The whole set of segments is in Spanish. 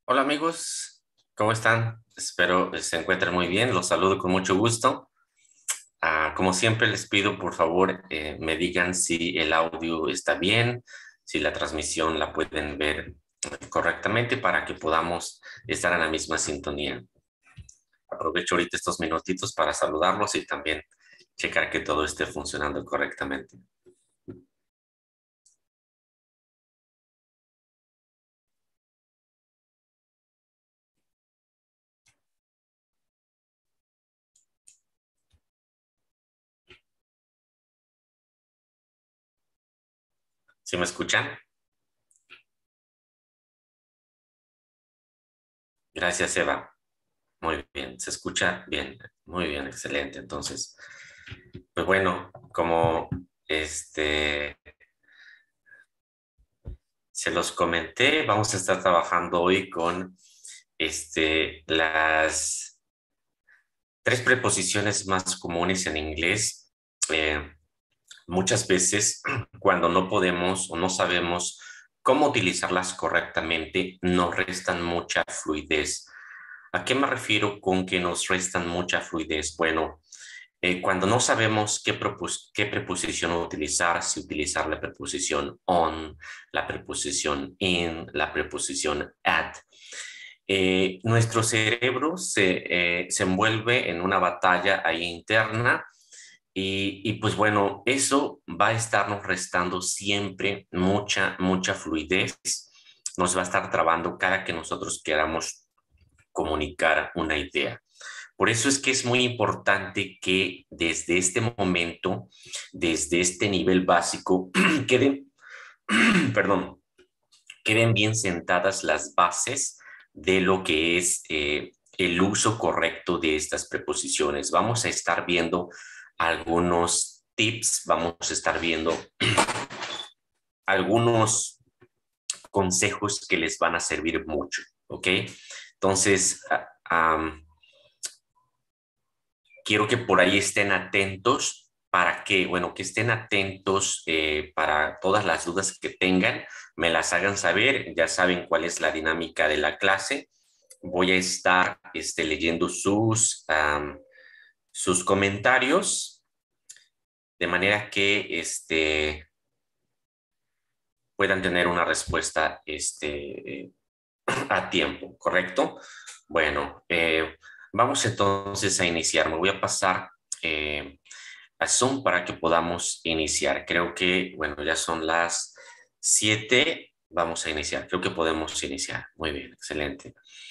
Hola amigos, ¿cómo están? Espero que se encuentren muy bien. Los saludo con mucho gusto. Como siempre les pido por favor me digan si el audio está bien, si la transmisión la pueden ver correctamente para que podamos estar en la misma sintonía. Aprovecho ahorita estos minutitos para saludarlos y también checar que todo esté funcionando correctamente. ¿Sí me escuchan? Gracias, Eva. Muy bien, se escucha bien. Muy bien, excelente. Entonces, pues bueno, como este se los comenté, vamos a estar trabajando hoy con las tres preposiciones más comunes en inglés. Eh, Muchas veces cuando no podemos o no sabemos cómo utilizarlas correctamente, nos restan mucha fluidez. ¿A qué me refiero con que nos restan mucha fluidez? Bueno, cuando no sabemos qué preposición utilizar, si utilizar la preposición on, la preposición in, la preposición at, nuestro cerebro se envuelve en una batalla ahí interna y pues bueno, eso va a estarnos restando siempre mucha fluidez, nos va a estar trabando cada que nosotros queramos comunicar una idea. Por eso es que es muy importante que desde este momento, desde este nivel básico, queden, perdón, queden bien sentadas las bases de lo que es el uso correcto de estas preposiciones. Vamos a estar viendo algunos tips, vamos a estar viendo algunos consejos que les van a servir mucho, ¿ok? Entonces, quiero que por ahí estén atentos para que, bueno, que estén atentos para todas las dudas que tengan, me las hagan saber, ya saben cuál es la dinámica de la clase. Voy a estar leyendo sus comentarios de manera que puedan tener una respuesta a tiempo, ¿correcto? Bueno, vamos entonces a iniciar. Me voy a pasar a Zoom para que podamos iniciar. Creo que, bueno, ya son las 7. Vamos a iniciar. Creo que podemos iniciar. Muy bien, excelente.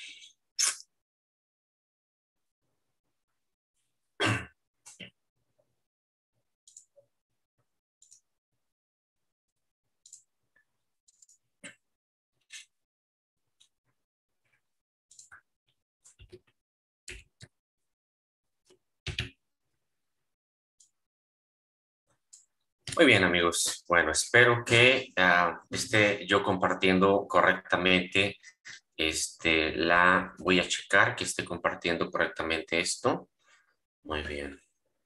Muy bien, amigos. Bueno, espero que esté yo compartiendo correctamente. Voy a checar que esté compartiendo correctamente esto. Muy bien.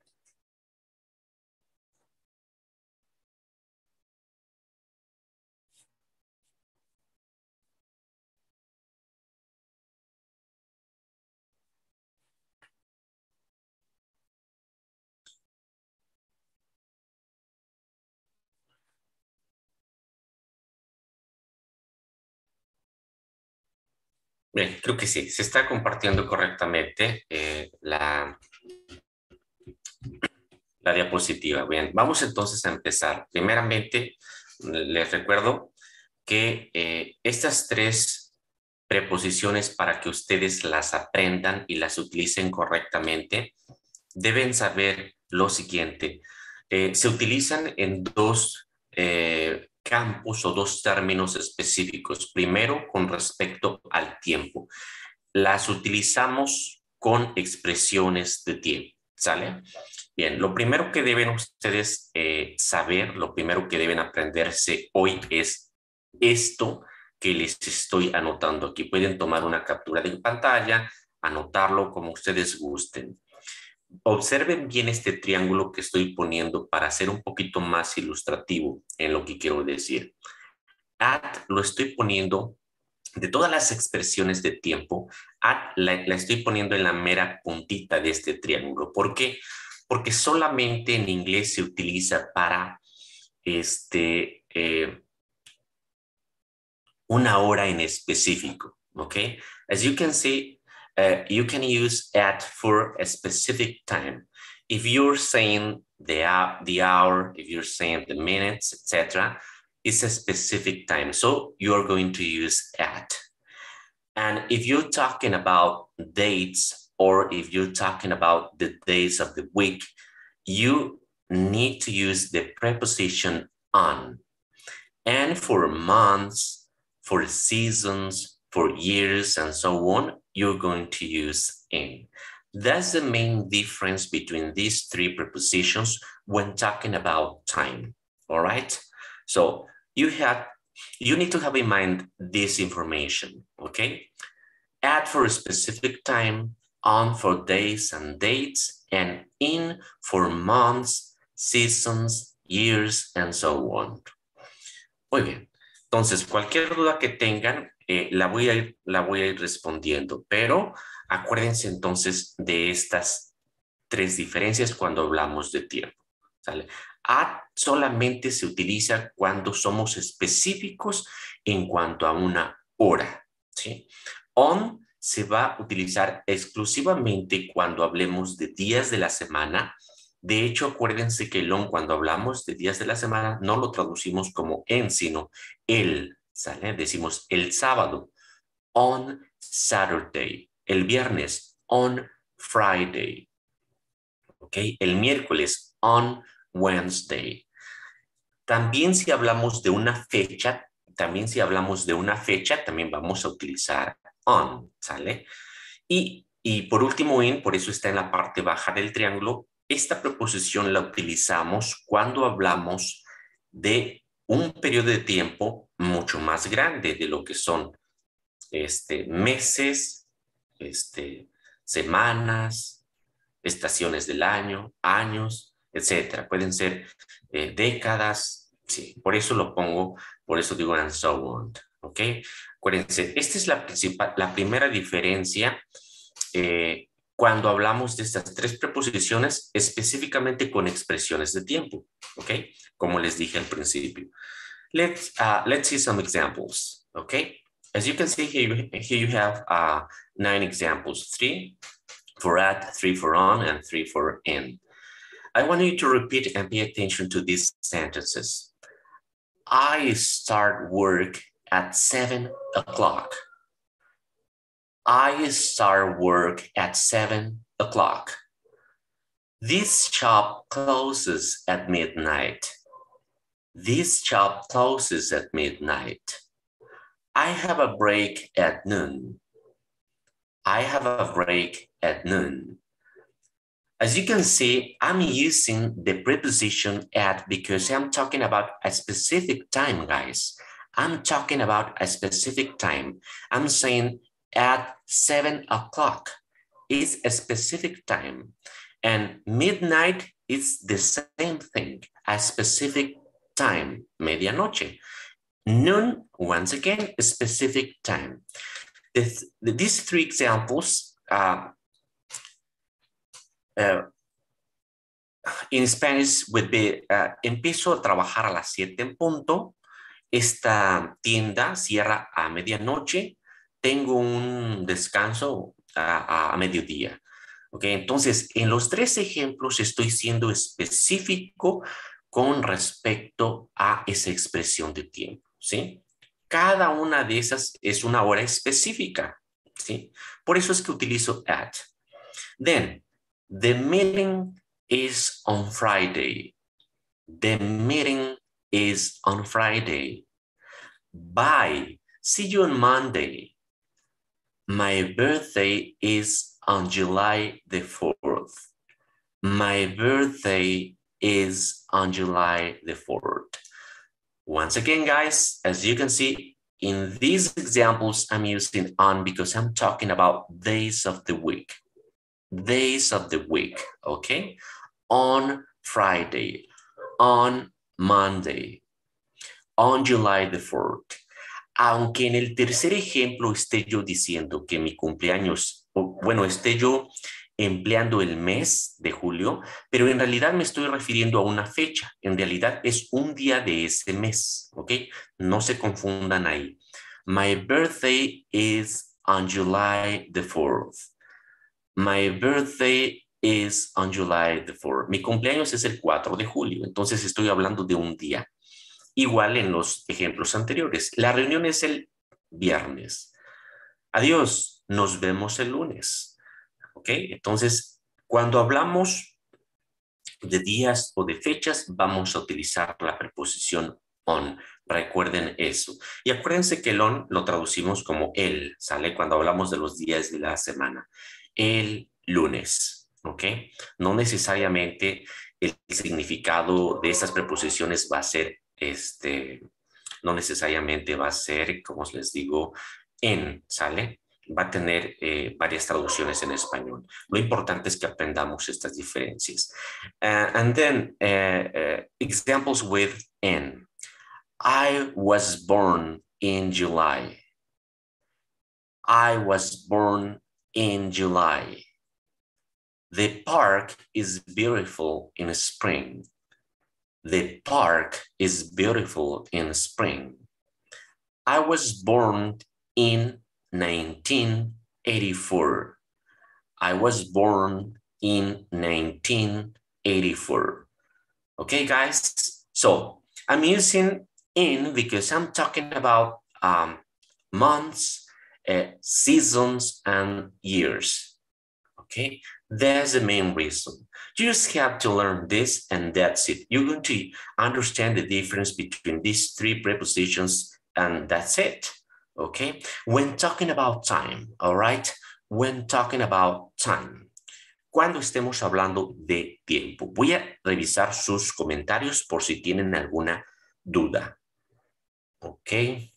Bien, creo que sí, se está compartiendo correctamente la diapositiva. Bien, vamos entonces a empezar. Primeramente, les recuerdo que estas tres preposiciones para que ustedes las aprendan y las utilicen correctamente, deben saber lo siguiente. Se utilizan en dos campos o dos términos específicos. Primero, con respecto al tiempo. Las utilizamos con expresiones de tiempo, ¿sale? Bien, lo primero que deben ustedes saber, lo primero que deben aprenderse hoy es esto que les estoy anotando aquí. Pueden tomar una captura de pantalla, anotarlo como ustedes gusten. Observen bien este triángulo que estoy poniendo para ser un poquito más ilustrativo en lo que quiero decir. At lo estoy poniendo de todas las expresiones de tiempo, at la estoy poniendo en la mera puntita de este triángulo. ¿Por qué? Porque solamente en inglés se utiliza para una hora en específico, ¿ok? As you can see, you can use at for a specific time. If you're saying the hour, if you're saying the minutes, etc., it's a specific time. So you're going to use at. And if you're talking about dates, or if you're talking about the days of the week, you need to use the preposition on. And for months, for seasons, for years, and so on, you're going to use in. That's the main difference between these three prepositions when talking about time, all right? So you need to have in mind this information, okay? At for a specific time, on for days and dates, and in for months, seasons, years, and so on. Muy bien. Entonces, cualquier duda que tengan, la voy a ir respondiendo, pero acuérdense entonces de estas tres diferencias cuando hablamos de tiempo, ¿sale? At solamente se utiliza cuando somos específicos en cuanto a una hora, ¿sí? On se va a utilizar exclusivamente cuando hablemos de días de la semana. De hecho, acuérdense que el on, cuando hablamos de días de la semana, no lo traducimos como en, sino el, ¿sale? Decimos el sábado, on Saturday. El viernes, on Friday. ¿Ok? El miércoles, on Wednesday. También si hablamos de una fecha, también vamos a utilizar on, ¿sale? Y por último, in, por eso está en la parte baja del triángulo. Esta preposición la utilizamos cuando hablamos de un periodo de tiempo mucho más grande de lo que son meses, semanas, estaciones del año, años, etcétera. Pueden ser décadas, sí, por eso lo pongo, por eso digo and so on, ¿ok? Acuérdense, esta es la primera diferencia cuando hablamos de estas tres preposiciones, específicamente con expresiones de tiempo, ¿ok? Como les dije al principio. Let's see some examples, ¿ok? As you can see here you have 9 examples, 3 for at, 3 for on, and 3 for in. I want you to repeat and pay attention to these sentences. I start work at 7 o'clock. I start work at 7 o'clock. This shop closes at midnight. This shop closes at midnight. I have a break at noon. I have a break at noon. As you can see, I'm using the preposition at because I'm talking about a specific time, guys. I'm talking about a specific time. I'm saying at 7 o'clock is a specific time. And midnight is the same thing, a specific time, medianoche. Noon, once again, a specific time. These three examples in Spanish would be, empiezo a trabajar a las 7 en punto, esta tienda cierra a medianoche, tengo un descanso a mediodía. Okay, entonces, en los tres ejemplos estoy siendo específico con respecto a esa expresión de tiempo, ¿sí? Cada una de esas es una hora específica, ¿sí? Por eso es que utilizo at. Then, the meeting is on Friday. The meeting is on Friday. Bye. See you on Monday. My birthday is on July the 4th. My birthday is on July the 4th. Once again, guys, as you can see, in these examples, I'm using on because I'm talking about days of the week. Days of the week, okay? On Friday, on Monday, on July the 4th. Aunque en el tercer ejemplo esté yo diciendo que mi cumpleaños, o, bueno, esté yo empleando el mes de julio, pero en realidad me estoy refiriendo a una fecha. En realidad es un día de ese mes, ¿ok? No se confundan ahí. My birthday is on July the 4th. My birthday is on July the 4th. Mi cumpleaños es el 4 de julio, entonces estoy hablando de un día. Igual en los ejemplos anteriores. La reunión es el viernes. Adiós, nos vemos el lunes. ¿Ok? Entonces, cuando hablamos de días o de fechas, vamos a utilizar la preposición on. Recuerden eso. Y acuérdense que el on lo traducimos como el, ¿sale? Cuando hablamos de los días de la semana. El lunes, ¿ok? No necesariamente el significado de estas preposiciones va a ser no necesariamente va a ser, como les digo, en, ¿sale? Va a tener varias traducciones en español. Lo importante es que aprendamos estas diferencias. And then examples with N. I was born in July. I was born in July. The park is beautiful in spring. The park is beautiful in spring. I was born in 1984. I was born in 1984. Okay, guys? So I'm using in because I'm talking about months, seasons, and years. Okay, that's the main reason. You just have to learn this and that's it. You're going to understand the difference between these three prepositions and that's it. Okay, when talking about time, all right? When talking about time. Cuando estemos hablando de tiempo. Voy a revisar sus comentarios por si tienen alguna duda. Ok.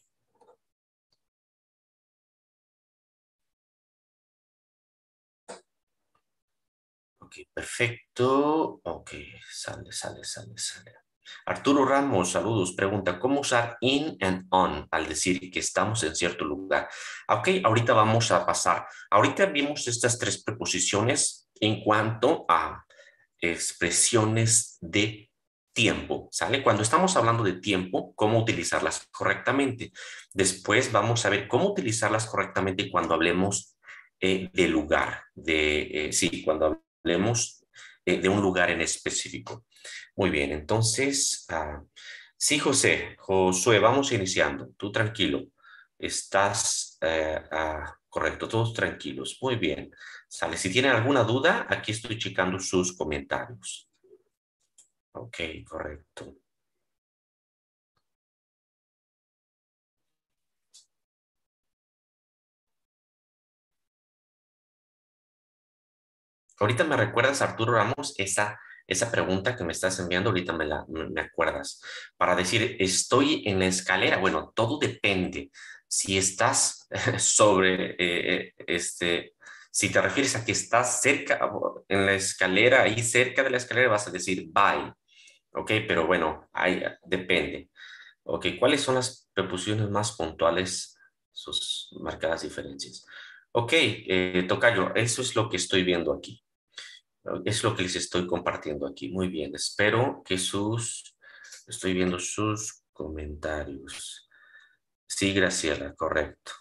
Ok, perfecto. Ok, sale. Arturo Ramos, saludos. Pregunta, ¿cómo usar in and on al decir que estamos en cierto lugar? Ok, ahorita vamos a pasar. Ahorita vimos estas tres preposiciones en cuanto a expresiones de tiempo, ¿sale? Cuando estamos hablando de tiempo, cómo utilizarlas correctamente. Después vamos a ver cómo utilizarlas correctamente cuando hablemos de lugar, sí, cuando hablemos de un lugar en específico. Muy bien, entonces, sí, Josué, vamos iniciando. Tú tranquilo, estás correcto, todos tranquilos. Muy bien, sale. Si tienen alguna duda, aquí estoy checando sus comentarios. Ok, correcto. Ahorita me recuerdas, Arturo Ramos, esa pregunta que me estás enviando, ahorita me acuerdas. Para decir, estoy en la escalera. Bueno, todo depende. Si estás sobre, si te refieres a que estás cerca, en la escalera, ahí cerca de la escalera, vas a decir bye. Ok, pero bueno, ahí depende. Ok, ¿cuáles son las preposiciones más puntuales, sus marcadas diferencias? Ok, tocayo, eso es lo que estoy viendo aquí. Es lo que les estoy compartiendo aquí. Muy bien, espero que estoy viendo sus comentarios. Sí, Graciela, correcto.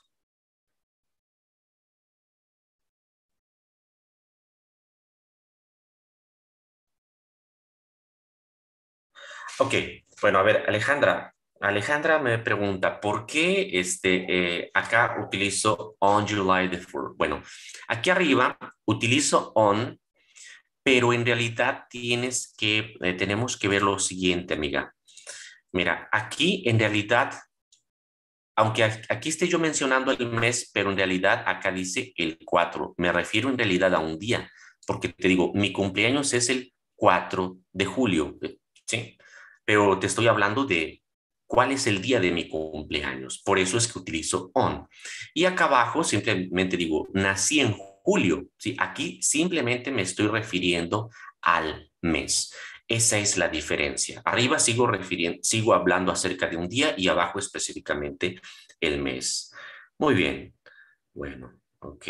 Ok, bueno, a ver, Alejandra. Alejandra me pregunta, ¿por qué acá utilizo on July the 4th? Bueno, aquí arriba utilizo on, pero en realidad tenemos que ver lo siguiente, amiga. Mira, aquí en realidad, aunque aquí esté yo mencionando el mes, pero en realidad acá dice el 4. Me refiero en realidad a un día, porque te digo, mi cumpleaños es el 4 de julio, ¿sí? Pero te estoy hablando de cuál es el día de mi cumpleaños. Por eso es que utilizo on. Y acá abajo simplemente digo, nací en julio, ¿sí? Aquí simplemente me estoy refiriendo al mes. Esa es la diferencia. Arriba sigo hablando acerca de un día y abajo específicamente el mes. Muy bien. Bueno, ok.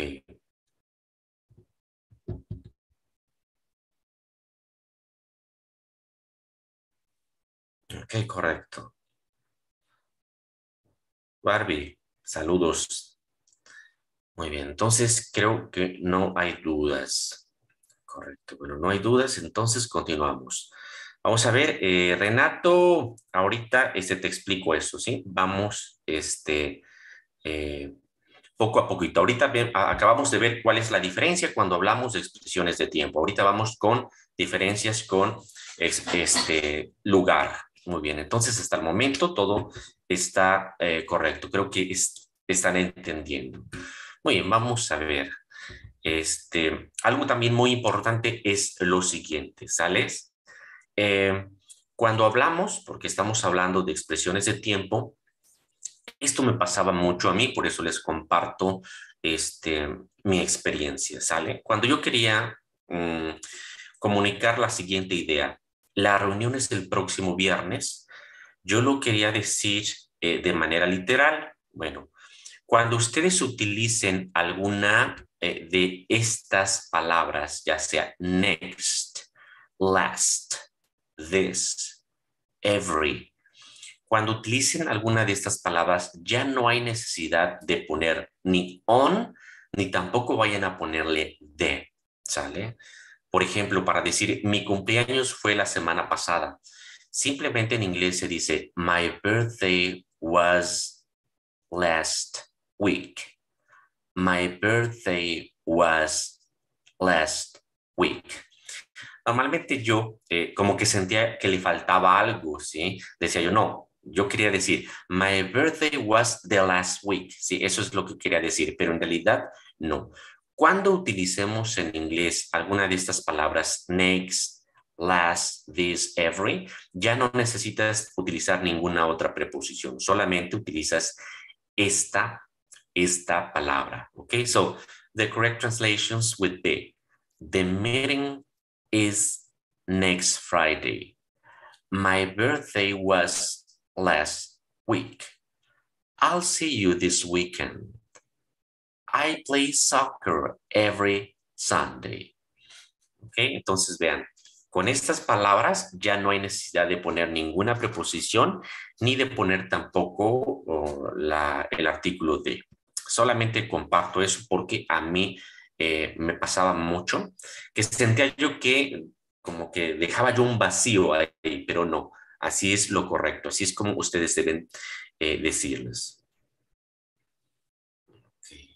Ok, correcto. Barbie, saludos. Muy bien, entonces creo que no hay dudas. Correcto, bueno, no hay dudas, entonces continuamos. Vamos a ver, Renato, ahorita te explico eso, ¿sí? Vamos, eh, poco a poquito. Ahorita acabamos de ver cuál es la diferencia cuando hablamos de expresiones de tiempo. Ahorita vamos con diferencias con lugar. Muy bien, entonces hasta el momento todo está correcto. Creo que están entendiendo. Muy bien, vamos a ver. Algo también muy importante es lo siguiente, ¿sales? Eh, Cuando hablamos, porque estamos hablando de expresiones de tiempo, esto me pasaba mucho a mí, por eso les comparto mi experiencia, ¿sale? Cuando yo quería comunicar la siguiente idea, la reunión es el próximo viernes, yo lo quería decir de manera literal. Bueno, cuando ustedes utilicen alguna de estas palabras, ya sea next, last, this, every, cuando utilicen alguna de estas palabras, ya no hay necesidad de poner ni on, ni tampoco vayan a ponerle de, ¿sale? Por ejemplo, para decir mi cumpleaños fue la semana pasada, simplemente en inglés se dice my birthday was last week. My birthday was last week. Normalmente yo como que sentía que le faltaba algo, ¿sí? Decía yo, no, yo quería decir, my birthday was the last week, ¿sí? Eso es lo que quería decir, pero en realidad no. Cuando utilicemos en inglés alguna de estas palabras, next, last, this, every, ya no necesitas utilizar ninguna otra preposición, solamente utilizas esta, esta palabra, ¿ok? So, the correct translations would be, the meeting is next Friday. My birthday was last week. I'll see you this weekend. I play soccer every Sunday. ¿Ok? Entonces vean, con estas palabras ya no hay necesidad de poner ninguna preposición ni de poner tampoco el artículo de. Solamente comparto eso porque a mí me pasaba mucho, que sentía yo que como que dejaba yo un vacío ahí, pero no, así es lo correcto, así es como ustedes deben decirles. Sí.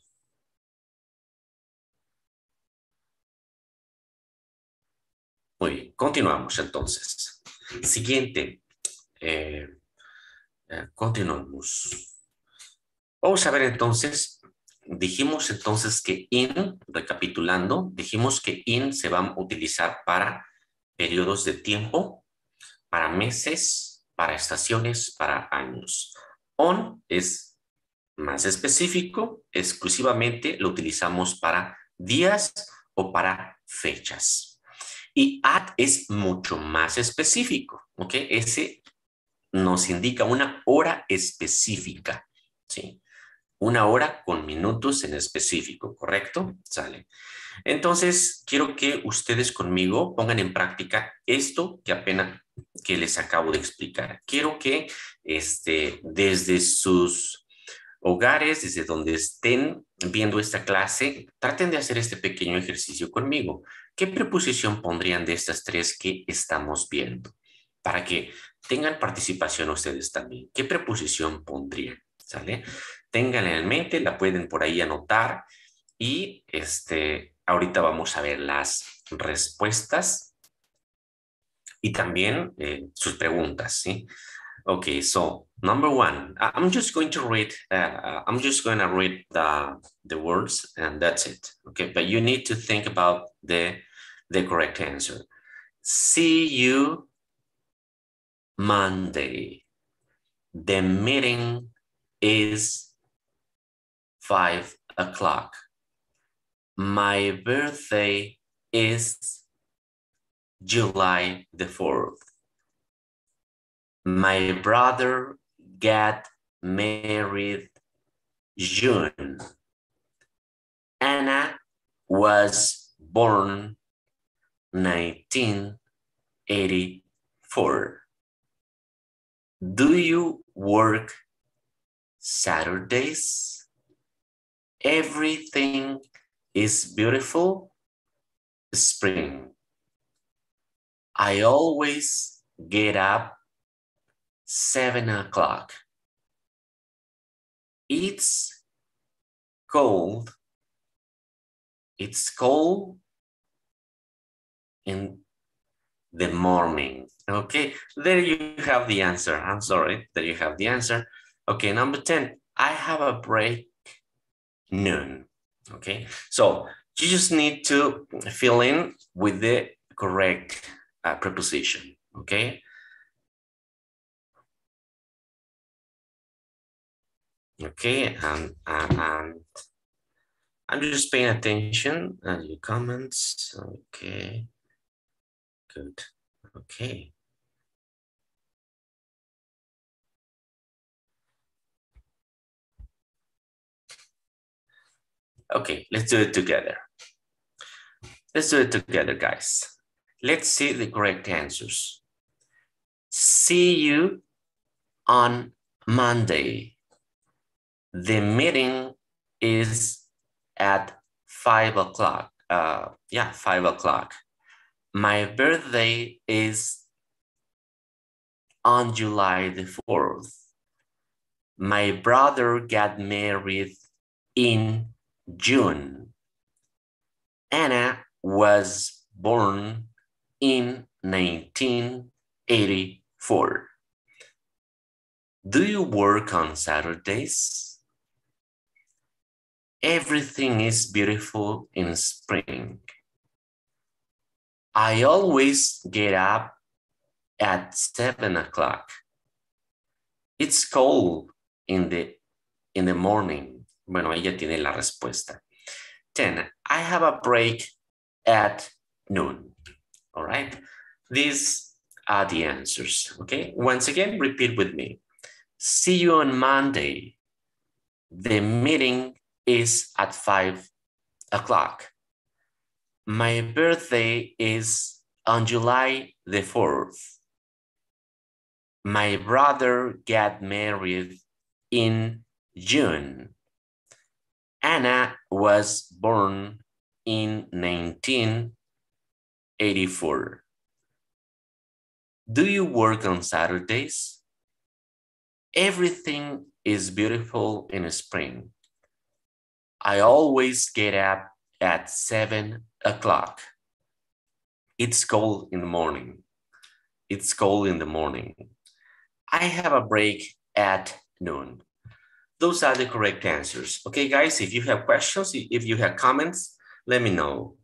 Muy bien, continuamos entonces. Siguiente, eh, continuamos. Vamos a ver entonces, dijimos entonces que in, recapitulando, dijimos que in se va a utilizar para periodos de tiempo, para meses, para estaciones, para años. On es más específico, exclusivamente lo utilizamos para días o para fechas. Y at es mucho más específico, ¿ok? Ese nos indica una hora específica, ¿sí? Una hora con minutos en específico, ¿correcto? Sale. Entonces, quiero que ustedes conmigo pongan en práctica esto que apenas que les acabo de explicar. Quiero que desde sus hogares, desde donde estén viendo esta clase, traten de hacer este pequeño ejercicio conmigo. ¿Qué preposición pondrían de estas tres que estamos viendo? Para que tengan participación ustedes también. ¿Qué preposición pondrían? ¿Sale? Ténganla en mente, la pueden por ahí anotar y ahorita vamos a ver las respuestas y también sus preguntas, ¿sí? Okay, so number one, I'm just going to read. I'm just going to read the words, and that's it. Okay, but you need to think about the correct answer. See you Monday. The meeting is 5 o'clock. My birthday is July the 4th. My brother got married June. Anna was born 1984. Do you work Saturdays? Everything is beautiful. Spring. I always get up 7 o'clock. It's cold. It's cold in the morning. Okay, there you have the answer. I'm sorry, there you have the answer. Okay, number 10, I have a break noon. Okay, so you just need to fill in with the correct preposition. Okay. Okay, and I'm just paying attention and your comments. Okay, good. Okay. Okay, let's do it together. Let's do it together, guys. Let's see the correct answers. See you on Monday. The meeting is at 5 o'clock. Yeah, 5 o'clock. My birthday is on July the 4th. My brother got married in June. Anna was born in 1984. Do you work on Saturdays? Everything is beautiful in spring. I always get up at 7 o'clock. It's cold in the morning. Bueno, ella tiene la respuesta. 10. I have a break at noon. All right. These are the answers. Okay. Once again, repeat with me. See you on Monday. The meeting is at 5 o'clock. My birthday is on July the 4th. My brother got married in June. Anna was born in 1984. Do you work on Saturdays? Everything is beautiful in spring. I always get up at 7 o'clock. It's cold in the morning. It's cold in the morning. I have a break at noon. Those are the correct answers. Okay, guys, if you have questions, if you have comments, let me know.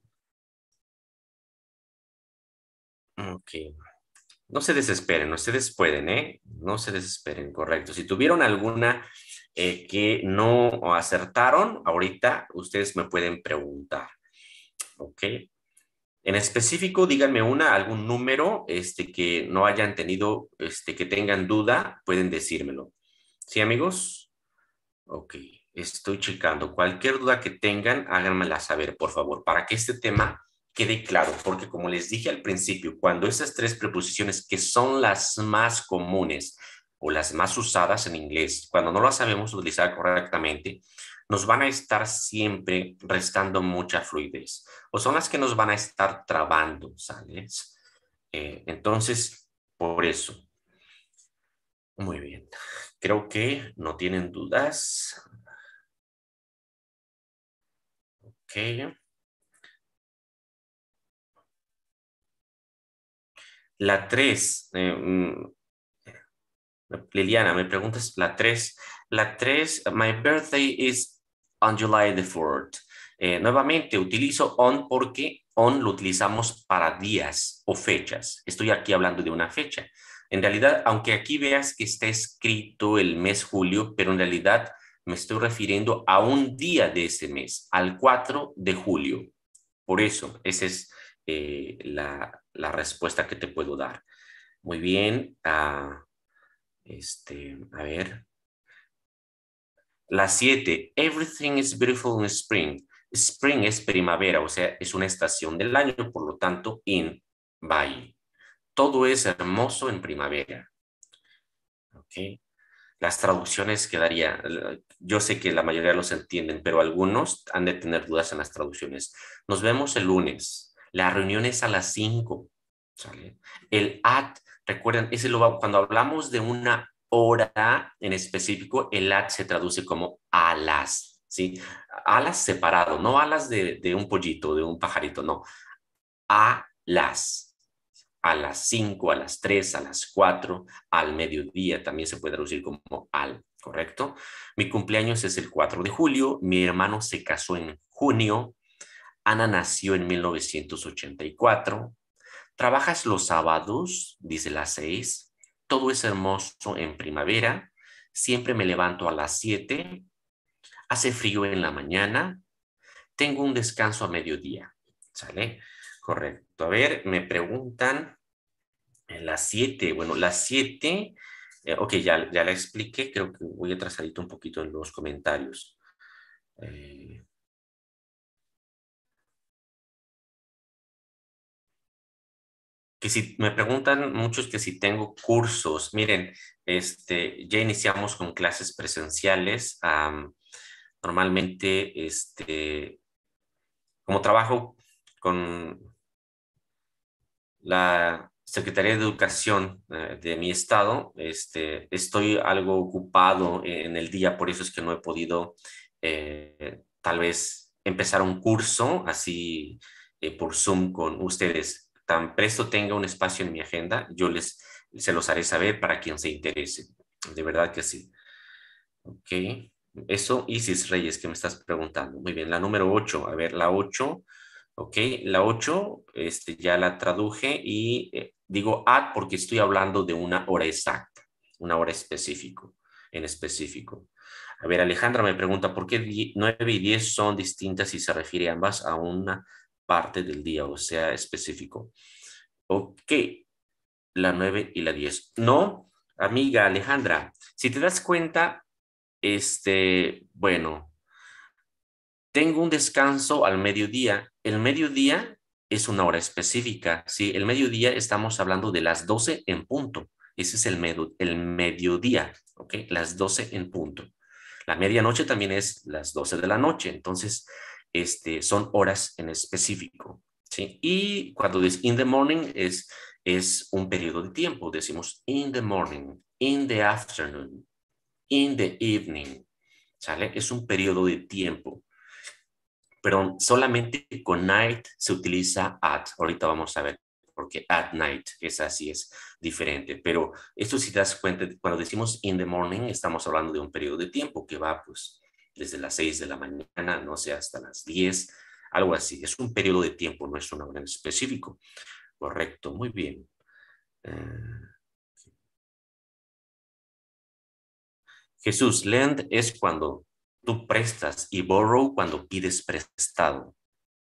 Okay. No se desesperen, ustedes pueden, ¿eh? No se desesperen, correcto. Si tuvieron alguna que no acertaron, ahorita ustedes me pueden preguntar. Ok. En específico, díganme algún número que no hayan tenido, que tengan duda, pueden decírmelo. ¿Sí, amigos? Ok, estoy checando. Cualquier duda que tengan, háganmela saber, por favor, para que este tema quede claro, porque como les dije al principio, cuando esas tres preposiciones que son las más comunes o las más usadas en inglés, cuando no las sabemos utilizar correctamente, nos van a estar siempre restando mucha fluidez o son las que nos van a estar trabando, ¿sabes? Entonces, por eso. Muy bien. Creo que no tienen dudas. Ok. La 3. Liliana, me preguntas la 3. La 3, my birthday is on July the 4th. Nuevamente, utilizo on porque on lo utilizamos para días o fechas. Estoy aquí hablando de una fecha. En realidad, aunque aquí veas que está escrito el mes julio, pero en realidad me estoy refiriendo a un día de ese mes, al 4 de julio. Por eso, esa es la respuesta que te puedo dar. Muy bien. A ver. La 7, everything is beautiful in spring. Spring es primavera, o sea, es una estación del año, por lo tanto, in va ahí. Todo es hermoso en primavera. ¿Ok? Las traducciones quedaría, yo sé que la mayoría los entienden, pero algunos han de tener dudas en las traducciones. Nos vemos el lunes. La reunión es a las 5. ¿Sale? El at, recuerden, cuando hablamos de una hora en específico, el at se traduce como alas, ¿sí? Alas separado, no alas de un pollito, de un pajarito, no. Alas. A las 5, a las 3, a las 4, al mediodía, también se puede traducir como al, ¿correcto? Mi cumpleaños es el 4 de julio, mi hermano se casó en junio, Ana nació en 1984, trabajas los sábados, dice las 6, todo es hermoso en primavera, siempre me levanto a las 7, hace frío en la mañana, tengo un descanso a mediodía, ¿sale? Correcto. A ver, me preguntan las 7, bueno, las 7, ok, ya la expliqué, creo que voy atrasadito un poquito en los comentarios. Eh, que si me preguntan muchos que si tengo cursos, miren, ya iniciamos con clases presenciales. Normalmente, como trabajo con la Secretaría de Educación de mi estado, estoy algo ocupado en el día, por eso es que no he podido tal vez empezar un curso así por Zoom con ustedes. Tan presto tenga un espacio en mi agenda, se los haré saber para quien se interese. De verdad que sí. Ok. Eso, Isis Reyes, que me estás preguntando. Muy bien, la número 8. A ver, la 8. Ok, la 8, ya la traduje y digo at porque estoy hablando de una hora exacta, una hora en específico. A ver, Alejandra me pregunta, ¿por qué 9 y 10 son distintas y se refiere ambas a una parte del día, o sea, específico? Ok, la 9 y la 10. No, amiga Alejandra, si te das cuenta, bueno, tengo un descanso al mediodía. El mediodía es una hora específica. Sí, el mediodía estamos hablando de las 12 en punto. Ese es el mediodía, ¿ok? Las 12 en punto. La medianoche también es las 12 de la noche. Entonces, son horas en específico, ¿sí? Y cuando es in the morning es un periodo de tiempo. Decimos in the morning, in the afternoon, in the evening, ¿sale? Es un periodo de tiempo, pero solamente con night se utiliza at. Ahorita vamos a ver porque at night es así, es diferente. Pero esto si te das cuenta, cuando decimos in the morning, estamos hablando de un periodo de tiempo que va pues desde las 6 de la mañana, no sé, hasta las 10, algo así. Es un periodo de tiempo, no es una hora en específico. Correcto, muy bien. Jesús, lend es cuando tú prestas y borrow cuando pides prestado.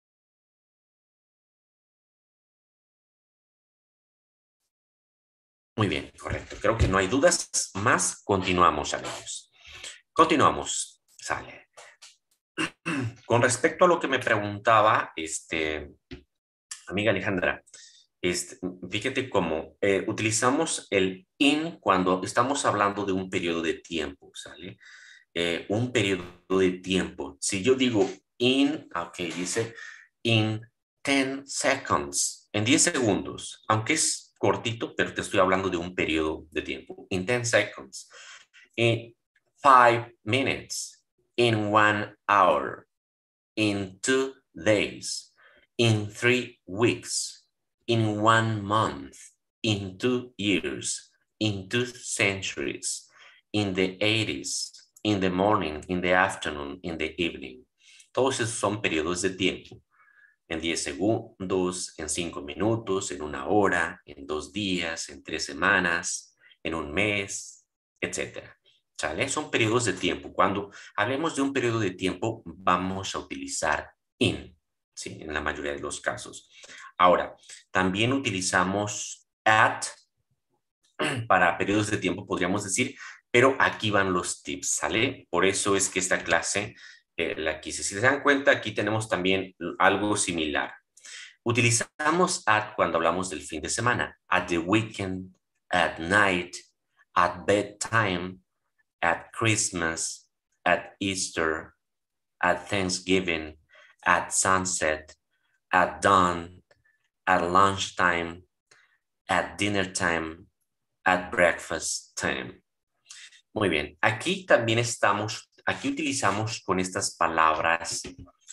Muy bien, correcto. Creo que no hay dudas más. Continuamos, amigos. Continuamos. Sale. Con respecto a lo que me preguntaba, amiga Alejandra, fíjate cómo utilizamos el in cuando estamos hablando de un periodo de tiempo, ¿sale? Un periodo de tiempo. Si yo digo ok, dice in 10 seconds, en 10 segundos, aunque es cortito, pero te estoy hablando de un periodo de tiempo. In 10 seconds, in 5 minutes, in 1 hour, in 2 days, in 3 weeks, in 1 month, in 2 years, in 2 centuries, in the 80s, in the morning, in the afternoon, in the evening. Todos esos son periodos de tiempo. En 10 segundos, en 5 minutos, en 1 hora, en 2 días, en 3 semanas, en un mes, etcétera. ¿Sale? Son periodos de tiempo. Cuando hablemos de un periodo de tiempo, vamos a utilizar in, ¿sí? En la mayoría de los casos. Ahora, también utilizamos at para periodos de tiempo. Podríamos decir Pero aquí van los tips, ¿sale? Por eso es que esta clase la quise. Si se dan cuenta, aquí tenemos también algo similar. Utilizamos at cuando hablamos del fin de semana. At the weekend, at night, at bedtime, at Christmas, at Easter, at Thanksgiving, at sunset, at dawn, at lunchtime, at dinner time, at breakfast time. Muy bien, aquí utilizamos con estas palabras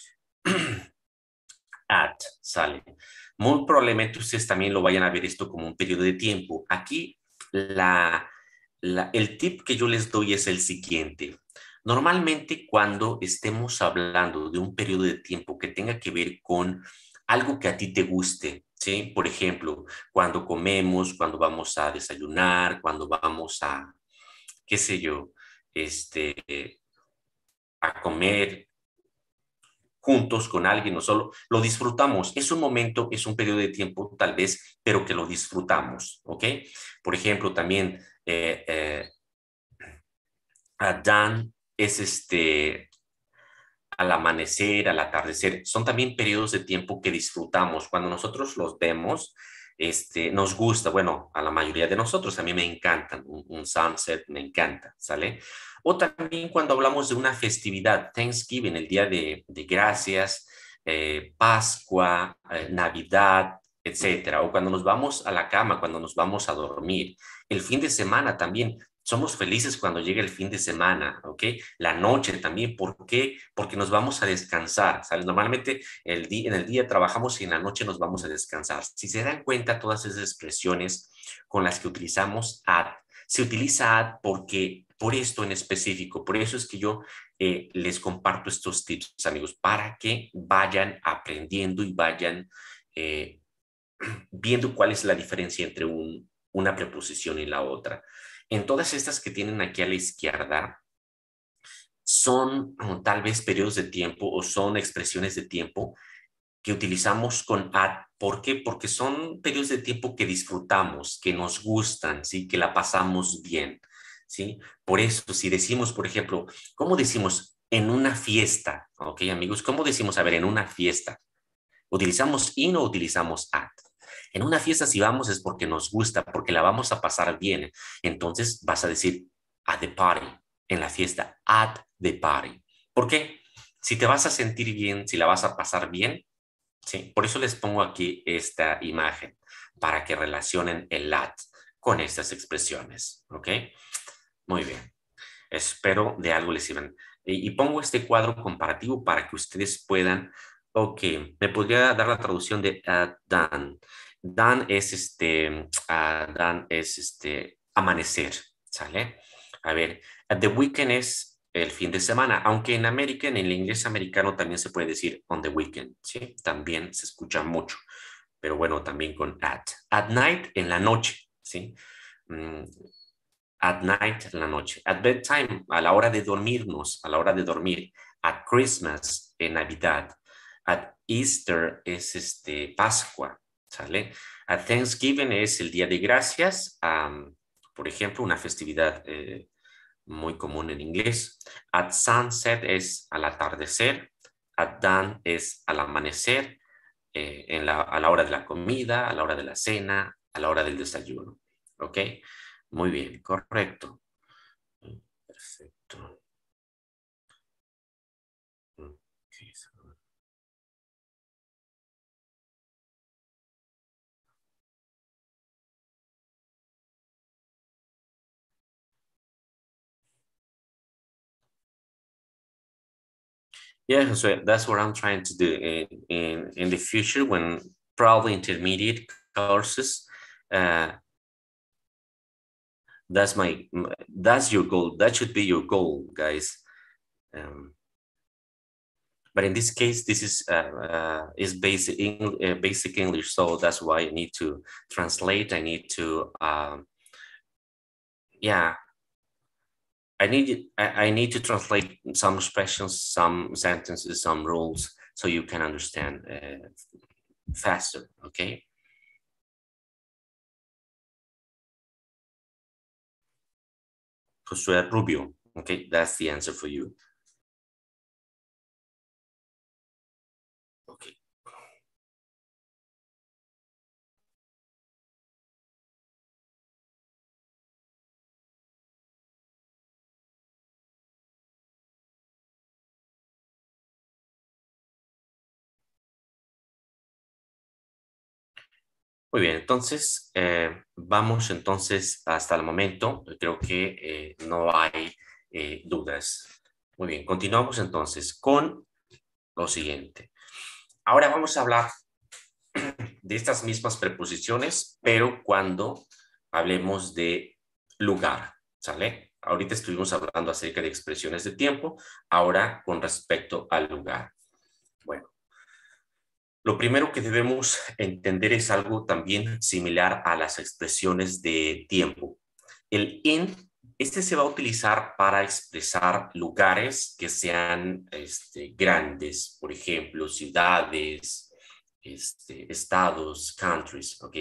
at, sale. Muy probablemente ustedes también lo vayan a ver esto como un periodo de tiempo. Aquí el tip que yo les doy es el siguiente. Normalmente cuando estemos hablando de un periodo de tiempo que tenga que ver con algo que a ti te guste, ¿sí? Por ejemplo, cuando comemos, cuando vamos a desayunar, cuando vamos a, qué sé yo, a comer juntos con alguien o solo, lo disfrutamos. Es un momento, es un periodo de tiempo tal vez, pero que lo disfrutamos, ¿ok? Por ejemplo, también Dan es al amanecer, al atardecer, son también periodos de tiempo que disfrutamos. Cuando nosotros los vemos, nos gusta, bueno, a la mayoría de nosotros, a mí me encantan, un sunset me encanta, ¿sale? O también cuando hablamos de una festividad, Thanksgiving, el Día de Gracias, Pascua, Navidad, etcétera, o cuando nos vamos a la cama, cuando nos vamos a dormir, el fin de semana también. Somos felices cuando llega el fin de semana, ¿ok? La noche también, ¿por qué? Porque nos vamos a descansar, ¿sabes? Normalmente en el día trabajamos y en la noche nos vamos a descansar. Si se dan cuenta, todas esas expresiones con las que utilizamos at, se utiliza at porque, por esto en específico, por eso es que yo les comparto estos tips, amigos, para que vayan aprendiendo y vayan eh, viendo cuál es la diferencia entre una preposición y la otra. En todas estas que tienen aquí a la izquierda, son tal vez periodos de tiempo o son expresiones de tiempo que utilizamos con at. ¿Por qué? Porque son periodos de tiempo que disfrutamos, que nos gustan, ¿sí? Que la pasamos bien, ¿sí? Por eso, si decimos, por ejemplo, ¿cómo decimos en una fiesta? ¿Ok, amigos? ¿Cómo decimos, a ver, en una fiesta? ¿Utilizamos in o utilizamos at? En una fiesta si vamos es porque nos gusta, porque la vamos a pasar bien. Entonces vas a decir at the party, en la fiesta, at the party. ¿Por qué? Si te vas a sentir bien, si la vas a pasar bien, sí. Por eso les pongo aquí esta imagen, para que relacionen el at con estas expresiones, ¿ok? Muy bien. Espero de algo les sirvan. Y pongo este cuadro comparativo para que ustedes puedan, ok, me podría dar la traducción de Dan. Dan es amanecer, ¿sale? A ver, the weekend es el fin de semana, aunque en América, en el inglés americano también se puede decir on the weekend, ¿sí? También se escucha mucho, pero bueno, también con at. At night, en la noche, ¿sí? Mm, At night, en la noche. At bedtime, a la hora de dormirnos, a la hora de dormir. At Christmas, en Navidad. At Easter es Pascua, ¿sale? At Thanksgiving es el Día de Gracias, por ejemplo, una festividad muy común en inglés. At sunset es al atardecer. At dawn es al amanecer, a la hora de la comida, a la hora de la cena, a la hora del desayuno. ¿Ok? Muy bien, correcto. Perfecto. Okay, yeah, so that's what I'm trying to do in the future when probably intermediate courses. Uh, that's your goal. That should be your goal, guys. Um, but in this case, this is basic English, so that's why I need to translate. I need to yeah, I need to translate some expressions, some sentences, some rules, so you can understand faster. Okay. Josué Rubio. Okay, that's the answer for you. Okay. Muy bien, entonces vamos entonces hasta el momento. Creo que no hay dudas. Muy bien, continuamos entonces con lo siguiente. Ahora vamos a hablar de estas mismas preposiciones, pero cuando hablemos de lugar, ¿sale? Ahorita estuvimos hablando acerca de expresiones de tiempo, ahora con respecto al lugar. Bueno, lo primero que debemos entender es algo también similar a las expresiones de tiempo. El in, este se va a utilizar para expresar lugares que sean grandes, por ejemplo, ciudades, estados, countries, okay,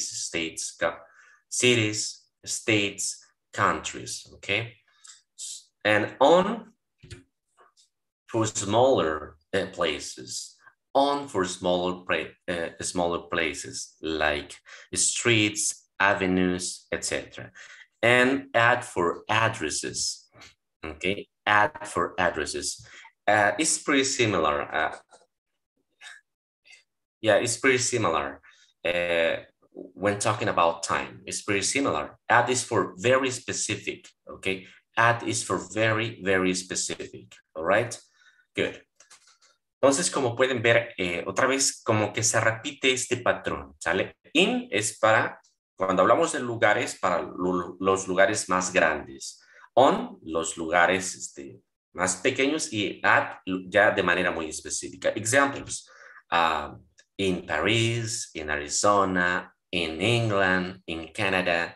cities, states, countries, okay? And on for smaller places, on for smaller places like streets, avenues, etc. And add for addresses, okay? Add for addresses. It's pretty similar. Yeah, it's pretty similar. When talking about time, it's pretty similar. Add is for very specific, okay? Add is for very, very specific, all right? Good. Entonces, como pueden ver, otra vez como que se repite este patrón, ¿sale? In es para, cuando hablamos de lugares, para los lugares más grandes. On, los lugares más pequeños, y at ya de manera muy específica. Examples. In Paris, in Arizona, in England, in Canada,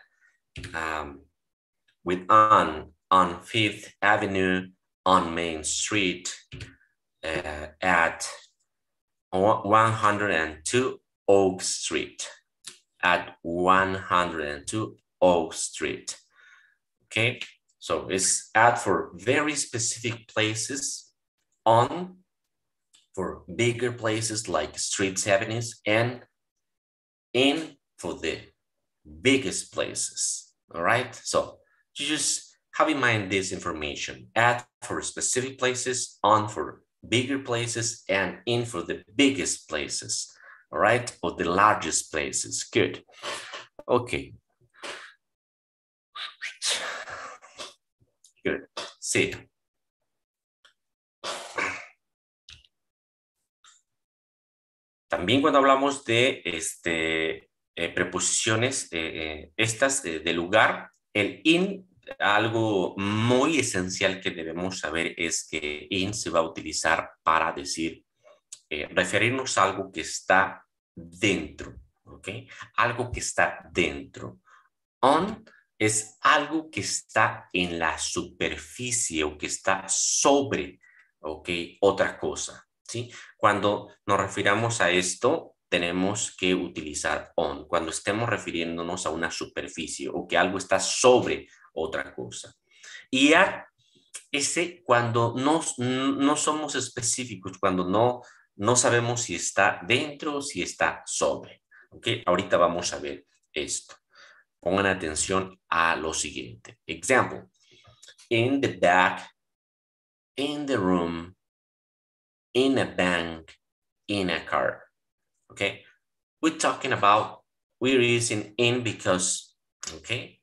with on Fifth Avenue, on Main Street, at 102 Oak Street, at 102 Oak Street. Okay, so it's at for very specific places, on for bigger places like streets, avenues, and in for the biggest places. All right, so you just have in mind this information. At for specific places, on for bigger places, and in for the biggest places. All right, or the largest places. Good. Okay. Good. Sí. También cuando hablamos de preposiciones, estas de lugar, el in, algo muy esencial que debemos saber es que in se va a utilizar para decir, referirnos a algo que está dentro, ¿ok? Algo que está dentro. On es algo que está en la superficie o que está sobre, ¿ok? Otra cosa, ¿sí? Cuando nos refiramos a esto, tenemos que utilizar on, cuando estemos refiriéndonos a una superficie o que algo está sobre otra cosa. Y at, ese cuando no somos específicos, cuando no sabemos si está dentro o si está sobre, ¿ok? Ahorita vamos a ver esto. Pongan atención a lo siguiente. Example. In the back, in the room, in a bank, in a car. Okay? We're talking about, we're using in because, okay?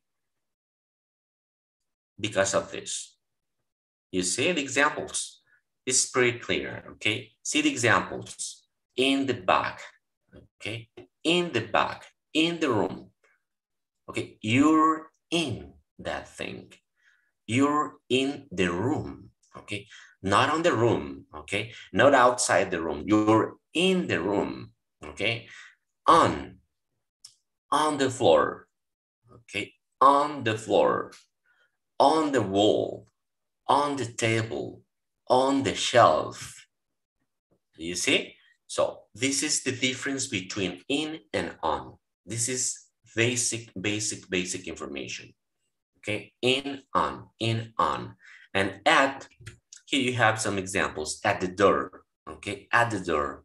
Because of this. You see the examples. It's pretty clear, okay? See the examples. In the back, okay? In the back, in the room. Okay, you're in that thing. You're in the room, okay? Not on the room, okay? Not outside the room. You're in the room, okay? On the floor, okay? On the floor, on the wall, on the table, on the shelf. You see? So this is the difference between in and on. This is basic information. Okay, in, on. And at, here you have some examples. At the door, okay, at the door.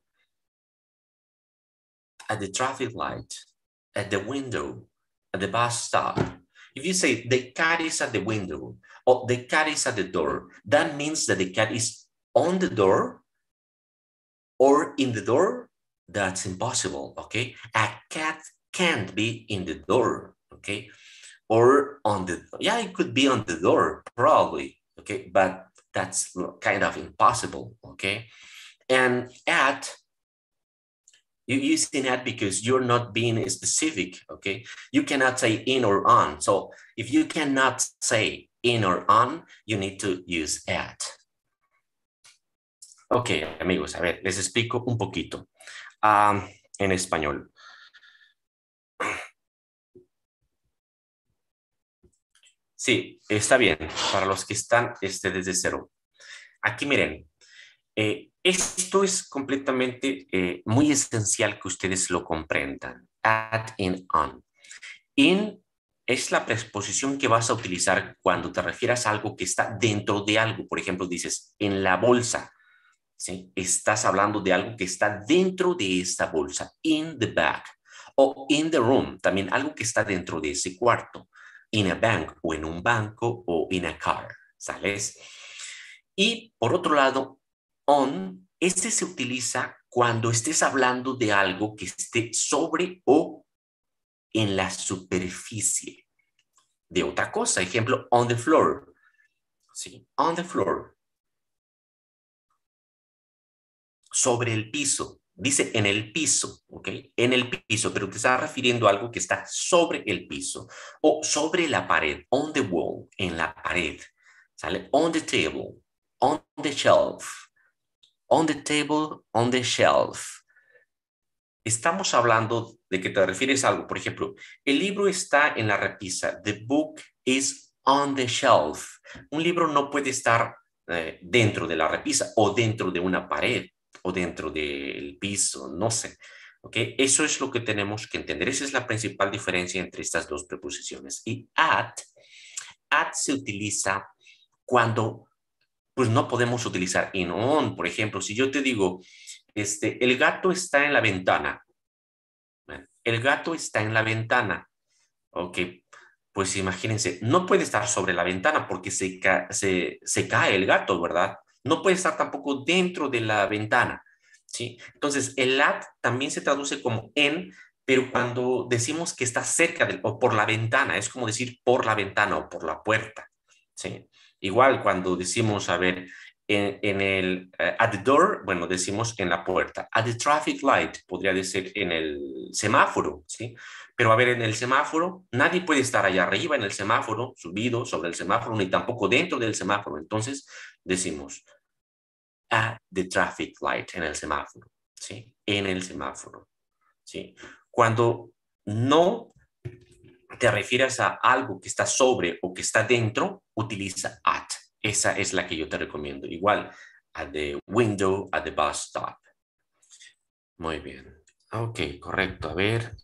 At the traffic light, at the window, at the bus stop. If you say the cat is at the window or the cat is at the door, that means that the cat is on the door or in the door. That's impossible, okay? A cat can't be in the door, okay? Or on the, yeah, it could be on the door, probably, okay? But that's kind of impossible, okay? And at, you're using that because you're not being specific, okay? You cannot say in or on. So if you cannot say in or on, you need to use at. Ok, amigos, a ver, les explico un poquito en español. Sí, está bien, para los que están desde cero. Aquí miren, esto es completamente muy esencial que ustedes lo comprendan. At, in, on. In es la preposición que vas a utilizar cuando te refieras a algo que está dentro de algo. Por ejemplo, dices en la bolsa, ¿sí? Estás hablando de algo que está dentro de esta bolsa, in the bag. O in the room, también algo que está dentro de ese cuarto. In a bank, o en un banco, o in a car, ¿sabes? Y por otro lado, on, este se utiliza cuando estés hablando de algo que esté sobre o en la superficie de otra cosa. Ejemplo, on the floor. ¿Sí? On the floor. Sobre el piso. Dice en el piso, ¿ok? En el piso, pero te está refiriendo a algo que está sobre el piso o sobre la pared, on the wall, en la pared, ¿sale? On the table, on the shelf, on the table, on the shelf. Estamos hablando de que te refieres a algo, por ejemplo, el libro está en la repisa, the book is on the shelf. Un libro no puede estar dentro de la repisa o dentro de una pared o dentro del piso, no sé. ¿Okay? Eso es lo que tenemos que entender. Esa es la principal diferencia entre estas dos preposiciones. Y at se utiliza cuando pues no podemos utilizar in on. Por ejemplo, si yo te digo, el gato está en la ventana. El gato está en la ventana. Ok, pues imagínense, no puede estar sobre la ventana porque se cae el gato, ¿verdad? No puede estar tampoco dentro de la ventana, ¿sí? Entonces, el at también se traduce como en, pero cuando decimos que está cerca o por la ventana, es como decir por la ventana o por la puerta, ¿sí? Igual cuando decimos, a ver, en el at the door, bueno, decimos en la puerta. At the traffic light, podría decir en el semáforo, ¿sí? Pero a ver, en el semáforo, nadie puede estar allá arriba en el semáforo, subido sobre el semáforo, ni tampoco dentro del semáforo. Entonces decimos at the traffic light, en el semáforo, ¿sí? En el semáforo, ¿sí? Cuando no te refieres a algo que está sobre o que está dentro, utiliza at. Esa es la que yo te recomiendo. Igual, at the window, at the bus stop. Muy bien. Ok, correcto. A ver,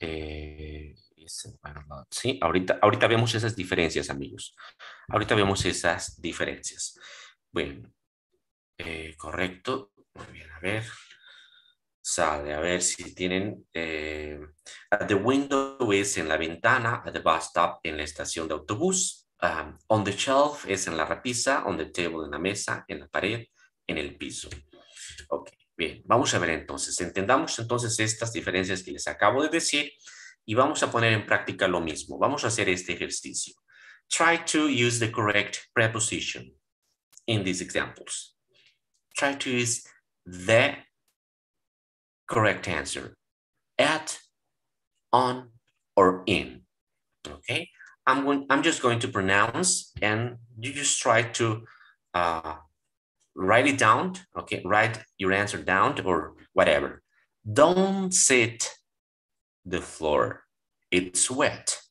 sí, ahorita vemos esas diferencias, amigos. Ahorita vemos esas diferencias. Bueno, correcto. Muy bien, a ver. Sale, a ver si tienen. At the window es en la ventana, at the bus stop en la estación de autobús. On the shelf es en la repisa, on the table en la mesa, en la pared, en el piso. Ok, bien, vamos a ver entonces. Entendamos entonces estas diferencias que les acabo de decir y vamos a poner en práctica lo mismo. Vamos a hacer este ejercicio. Try to use the correct preposition in these examples. Try to use the correct answer. At, on, or in. Okay, I'm just going to pronounce and you just try to write it down. Okay, write your answer down or whatever. Don't sit the floor. It's wet.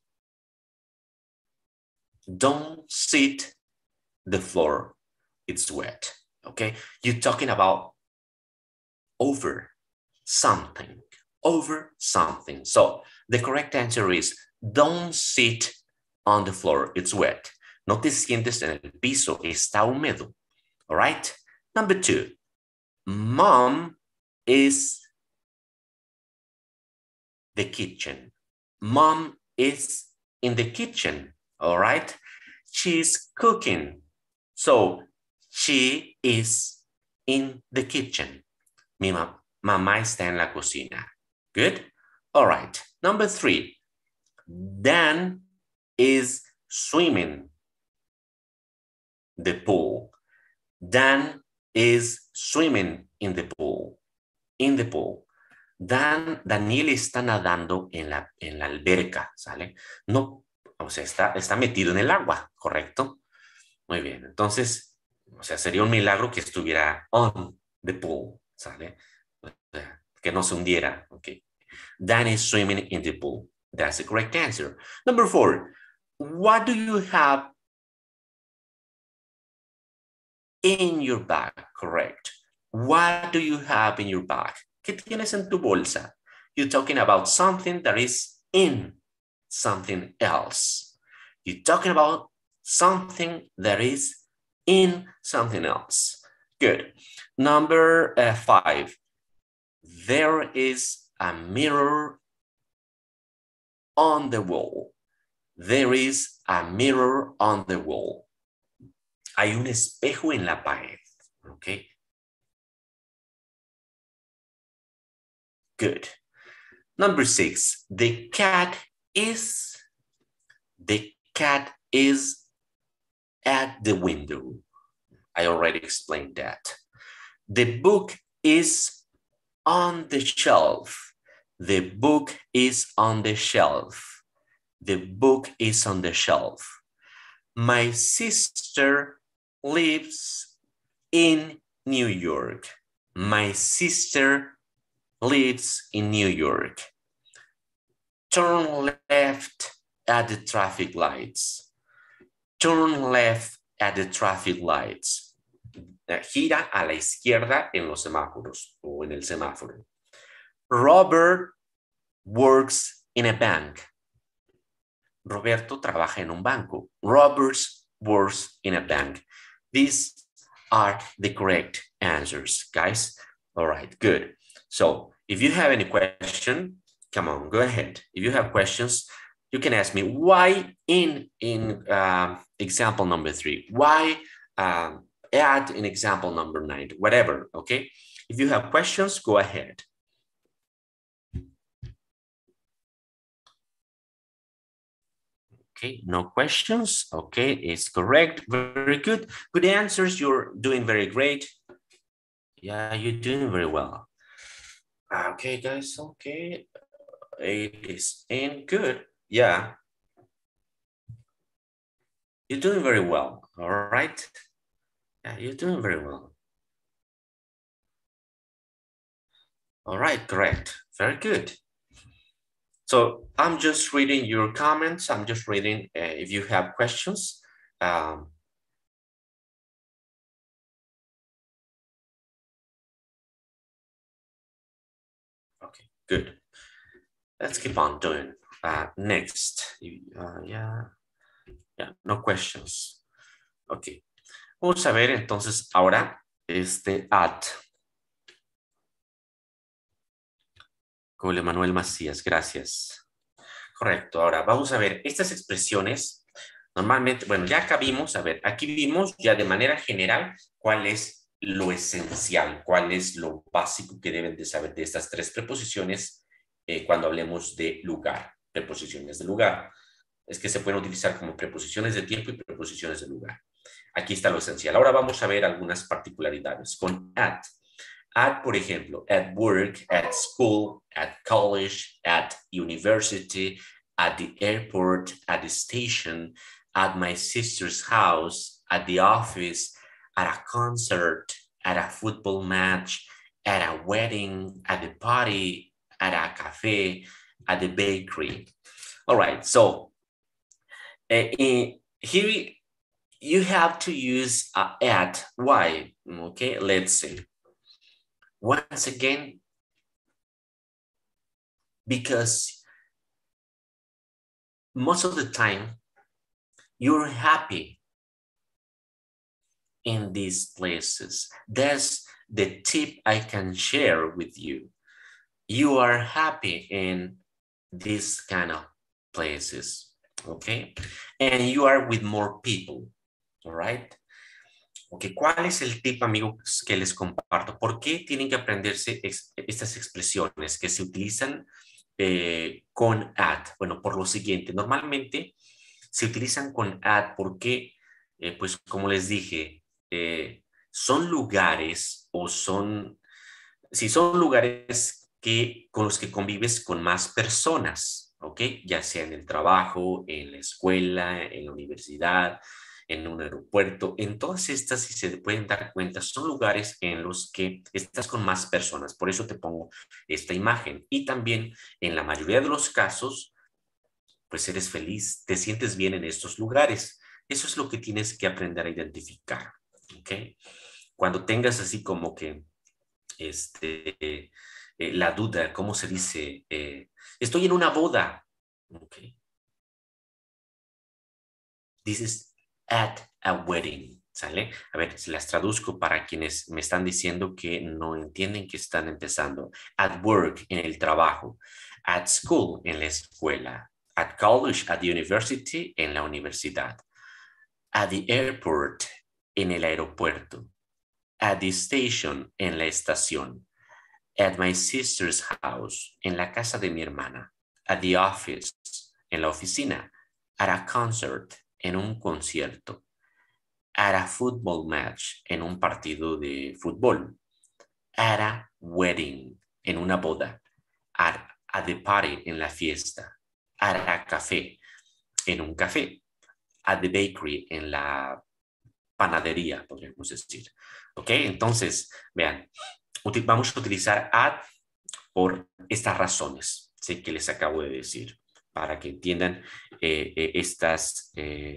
Don't sit the floor. It's wet. Okay, you're talking about over something. Over something. So the correct answer is don't sit on the floor. It's wet. No te sientes en el piso. Está húmedo. All right? Number 2. Mom is the kitchen. Mom is in the kitchen. All right? She's cooking. So, she is in the kitchen. Mi mamá está en la cocina. Good? All right. Number 3. Dan is swimming the pool. Dan is swimming in the pool. In the pool. Daniel está nadando en la alberca, ¿sale? No, o sea, está metido en el agua, ¿correcto? Muy bien, entonces, o sea, sería un milagro que estuviera on the pool, ¿sale? O sea, que no se hundiera, ¿ok? Dan is swimming in the pool. That's the correct answer. Number 4, what do you have in your bag? Correct. What do you have in your bag? ¿Qué tienes en tu bolsa? You're talking about something that is in something else. You're talking about something that is in something else. Good. Number 5. There is a mirror on the wall. There is a mirror on the wall. Hay un espejo en la pared. Okay. Good. Number 6. The cat is at the window. I already explained that. The book is on the shelf. The book is on the shelf. The book is on the shelf. My sister lives in New York. My sister lives in New York. Turn left at the traffic lights. Turn left at the traffic lights. Gira a la izquierda en los semáforos o en el semáforo. Robert works in a bank. Roberto trabaja en un banco. Robert works in a bank. These are the correct answers, guys. All right, good. So if you have any question, come on, go ahead. If you have questions, you can ask me why in example number 3, why add in example number 9, whatever, okay? If you have questions, go ahead. Okay, no questions. Okay, it's correct. Very good. Good answers. You're doing very great. Yeah, you're doing very well. Okay, guys. Okay. It is in good. Yeah. You're doing very well. All right. Yeah, you're doing very well. All right, correct. Very good. So I'm just reading your comments. I'm just reading if you have questions. Okay, good. Let's keep on doing. Next, yeah, no questions. Ok. Vamos a ver entonces ahora at. Con Manuel Macías, gracias. Correcto, ahora vamos a ver estas expresiones. Normalmente, bueno, ya acá vimos, a ver, aquí vimos ya de manera general cuál es lo esencial, cuál es lo básico que deben de saber de estas 3 preposiciones cuando hablemos de lugar, preposiciones de lugar. Es que se pueden utilizar como preposiciones de tiempo y preposiciones de lugar. Aquí está lo esencial. Ahora vamos a ver algunas particularidades con at. At, por ejemplo, at work, at school, at college, at university, at the airport, at the station, at my sister's house, at the office, at a concert, at a football match, at a wedding, at the party, at a cafe, at the bakery. All right, so here you have to use at. Why? Okay, let's see. Once again, because most of the time You're happy in these places. That's the tip I can share with you. You are happy in these kind of places, okay? And you are with more people, all right? Okay, ¿cuál es el tip, amigos, que les comparto? ¿Por qué tienen que aprenderse estas expresiones que se utilizan con at? Bueno, por lo siguiente, normalmente se utilizan con at porque, pues como les dije, son lugares o son, si son lugares que, con los que convives con más personas, ¿ok? Ya sea en el trabajo, en la escuela, en la universidad, en un aeropuerto, en todas estas, si se pueden dar cuenta, son lugares en los que estás con más personas. Por eso te pongo esta imagen. Y también, en la mayoría de los casos, pues eres feliz, te sientes bien en estos lugares. Eso es lo que tienes que aprender a identificar, ¿ok? Cuando tengas así como que la duda, ¿cómo se dice? Estoy en una boda. Okay. This is at a wedding. ¿Sale? A ver, si las traduzco para quienes me están diciendo que no entienden que están empezando. At work, en el trabajo. At school, en la escuela. At college, at the university, en la universidad. At the airport, en el aeropuerto. At the station, en la estación. At my sister's house, en la casa de mi hermana. At the office, en la oficina. At a concert, en un concierto. At a football match, en un partido de fútbol. At a wedding, en una boda. At the party, en la fiesta. At a café, en un café. At the bakery, en la panadería, podríamos decir. ¿Ok? Entonces, vean, vamos a utilizar at por estas razones, ¿sí? Que les acabo de decir, para que entiendan estas...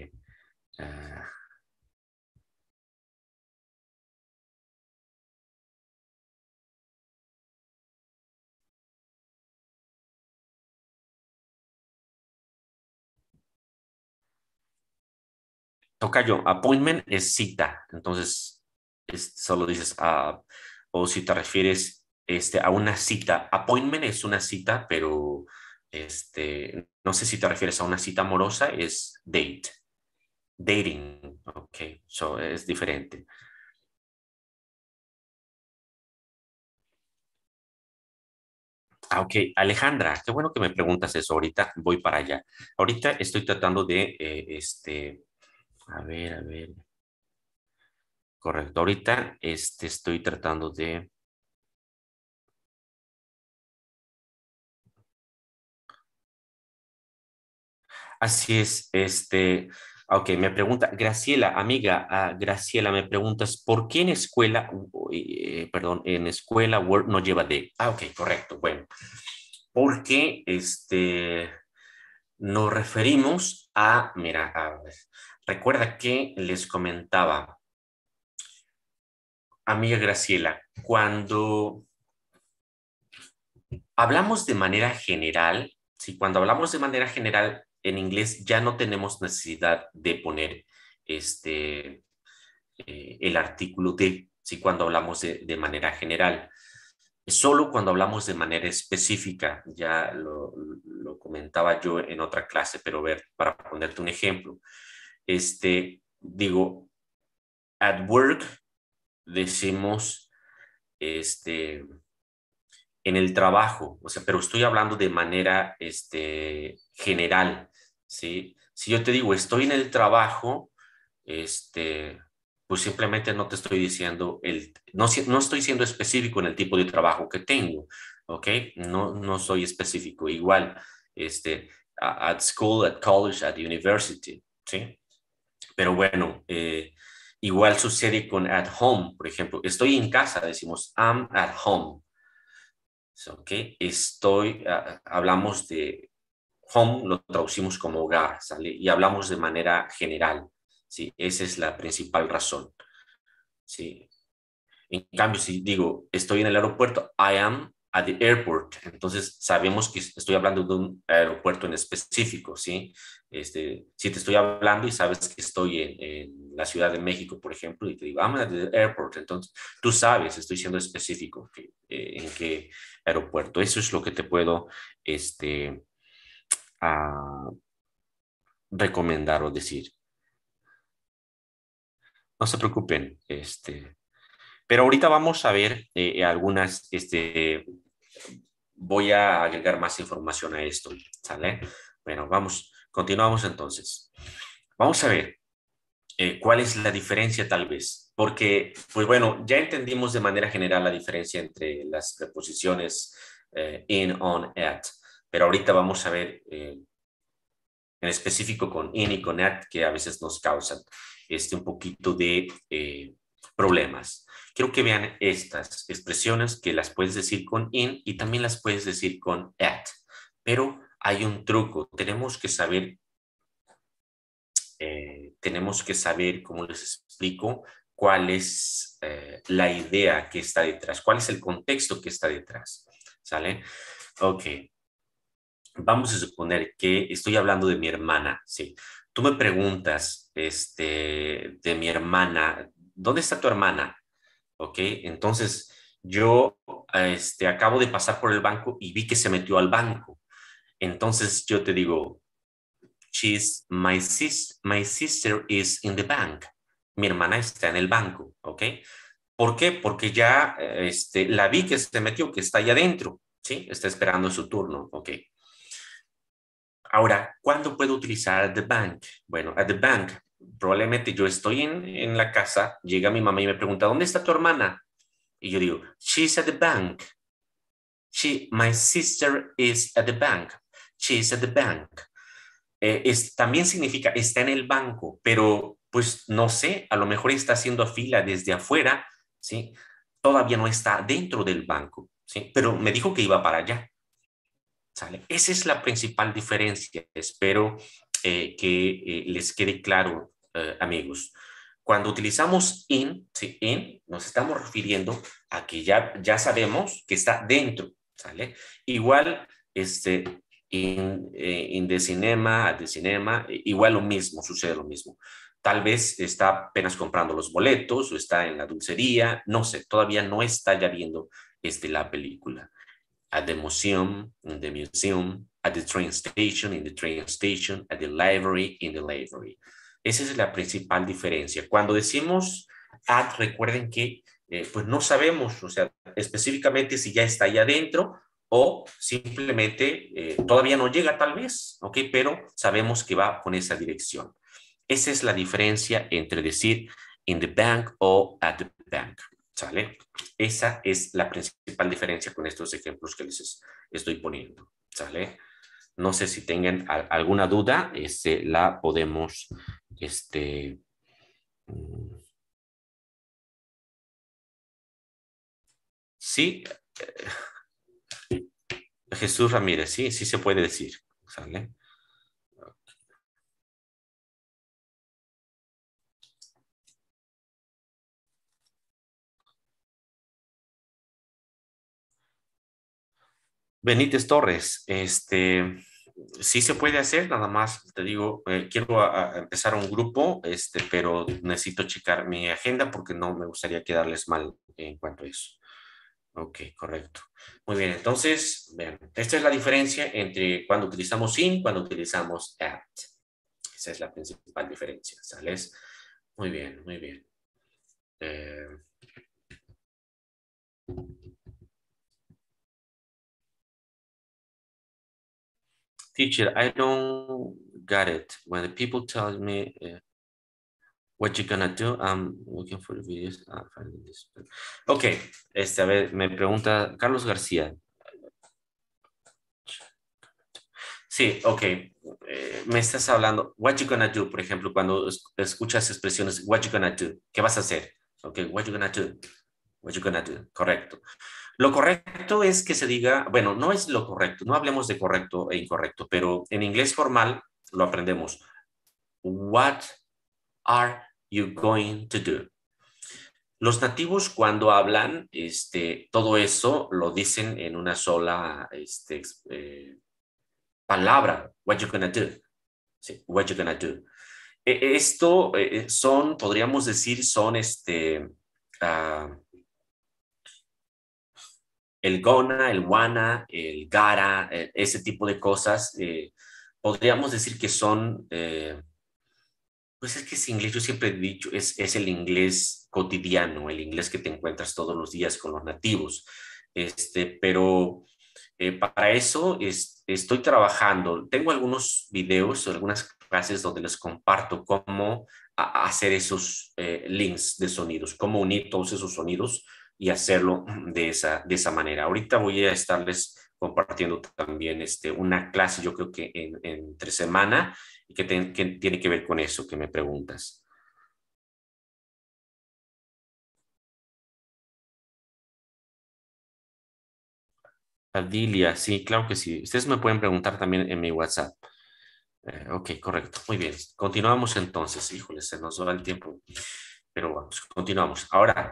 tocayo, appointment es cita, entonces solo dices, o si te refieres a una cita, appointment es una cita, pero no sé si te refieres a una cita amorosa, es date, dating, ok, so es diferente. Ok, Alejandra, qué bueno que me preguntas eso. Ahorita voy para allá. Ahorita estoy tratando de, a ver, correcto. Ahorita, estoy tratando de, así es, ok, me pregunta, Graciela, amiga, Graciela, me preguntas, ¿por qué en escuela, perdón, en escuela Word no lleva de? Ok, correcto, bueno, porque, nos referimos a, mira, a ver, recuerda que les comentaba, amiga Graciela, cuando hablamos de manera general, sí, cuando hablamos de manera general en inglés ya no tenemos necesidad de poner el artículo de, sí, cuando hablamos de manera general. Solo cuando hablamos de manera específica, ya lo comentaba yo en otra clase, pero ver, para ponerte un ejemplo, digo, at work decimos, en el trabajo, o sea, pero estoy hablando de manera, general, ¿sí? Si yo te digo, estoy en el trabajo, pues simplemente no te estoy diciendo, no, no estoy siendo específico en el tipo de trabajo que tengo, ¿ok? No, no soy específico. Igual, at school, at college, at university, ¿sí? Pero bueno, igual sucede con at home, por ejemplo. Estoy en casa, decimos I'm at home. ¿Ok? Hablamos de home, lo traducimos como hogar, ¿sale? Y hablamos de manera general, ¿sí? Esa es la principal razón, ¿sí? En cambio, si digo, estoy en el aeropuerto, I am at the airport. Entonces sabemos que estoy hablando de un aeropuerto en específico, ¿sí? Si te estoy hablando y sabes que estoy en la Ciudad de México, por ejemplo, y te digo, I'm at the airport, entonces tú sabes, estoy siendo específico en qué aeropuerto. Eso es lo que te puedo a recomendar o decir. No se preocupen, pero ahorita vamos a ver algunas, voy a agregar más información a esto, ¿sale? Bueno, vamos, continuamos entonces. Vamos a ver cuál es la diferencia tal vez, porque, pues bueno, ya entendimos de manera general la diferencia entre las preposiciones in, on, at, pero ahorita vamos a ver en específico con in y con at, que a veces nos causan un poquito de problemas. Quiero que vean estas expresiones que las puedes decir con in y también las puedes decir con at, pero hay un truco, tenemos que saber, cómo les explico, cuál es la idea que está detrás, cuál es el contexto que está detrás, ¿sale? Ok. Vamos a suponer que estoy hablando de mi hermana, sí. Tú me preguntas, de mi hermana, ¿dónde está tu hermana? Ok, entonces yo, acabo de pasar por el banco y vi que se metió al banco. Entonces yo te digo, my sister is in the bank. Mi hermana está en el banco, ¿ok? ¿Por qué? Porque ya, la vi que se metió, que está ahí adentro, ¿sí? Está esperando su turno, ¿ok? Ahora, ¿cuándo puedo utilizar at the bank? Bueno, at the bank, probablemente yo estoy en la casa, llega mi mamá y me pregunta, ¿dónde está tu hermana? Y yo digo, she's at the bank. My sister is at the bank. She's at the bank. También significa está en el banco, pero pues no sé, a lo mejor está haciendo fila desde afuera, ¿sí? Todavía no está dentro del banco, ¿sí? Pero me dijo que iba para allá. ¿Sale? Esa es la principal diferencia. Espero que les quede claro, amigos. Cuando utilizamos in, ¿sí? In, nos estamos refiriendo a que ya sabemos que está dentro, ¿sale? Igual, in the cinema, at the cinema, igual lo mismo, sucede lo mismo. Tal vez está apenas comprando los boletos o está en la dulcería, no sé, todavía no está ya viendo la película. At the museum, in the museum, at the train station, in the train station, at the library, in the library. Esa es la principal diferencia. Cuando decimos at, recuerden que pues no sabemos, o sea, específicamente si ya está ahí adentro o simplemente todavía no llega tal vez, ¿ok? Pero sabemos que va con esa dirección. Esa es la diferencia entre decir in the bank o at the bank. ¿Sale? Esa es la principal diferencia con estos ejemplos que les estoy poniendo. ¿Sale? No sé si tengan alguna duda, la podemos, mm, sí, Jesús Ramírez, sí, sí se puede decir. ¿Sale? Benítez Torres, sí se puede hacer, nada más te digo, quiero a empezar un grupo, pero necesito checar mi agenda porque no me gustaría quedarles mal en cuanto a eso. Ok, correcto. Muy bien, entonces, vean, esta es la diferencia entre cuando utilizamos in, cuando utilizamos at. Esa es la principal diferencia, ¿sales? Muy bien, muy bien. Eh, Teacher, I don't get it. When the people tell me what you gonna do, I'm looking for the videos. Finding this. Ok, a ver, me pregunta Carlos García. Sí, ok. Me estás hablando, what you gonna do, por ejemplo, cuando escuchas expresiones, what you gonna do, ¿qué vas a hacer? Ok, what you gonna do, what you gonna do, correcto. Lo correcto es que se diga, bueno, no es lo correcto, no hablemos de correcto e incorrecto, pero en inglés formal lo aprendemos. What are you going to do? Los nativos cuando hablan, todo eso lo dicen en una sola palabra. What you gonna do? Sí, what you gonna do. Esto son, podríamos decir, son ah, el gonna, el wanna, el gotta, ese tipo de cosas. Podríamos decir que son, pues es que es inglés, yo siempre he dicho, es el inglés cotidiano, el inglés que te encuentras todos los días con los nativos. Pero para eso estoy trabajando. Tengo algunos videos, algunas clases donde les comparto cómo hacer esos links de sonidos, cómo unir todos esos sonidos y hacerlo de esa manera. Ahorita voy a estarles compartiendo también una clase, yo creo que entre semana, y que tiene que ver con eso que me preguntas. Adilia, sí, claro que sí. Ustedes me pueden preguntar también en mi WhatsApp. Ok, correcto. Muy bien. Continuamos entonces. Híjole, se nos va el tiempo. Pero vamos, continuamos. Ahora,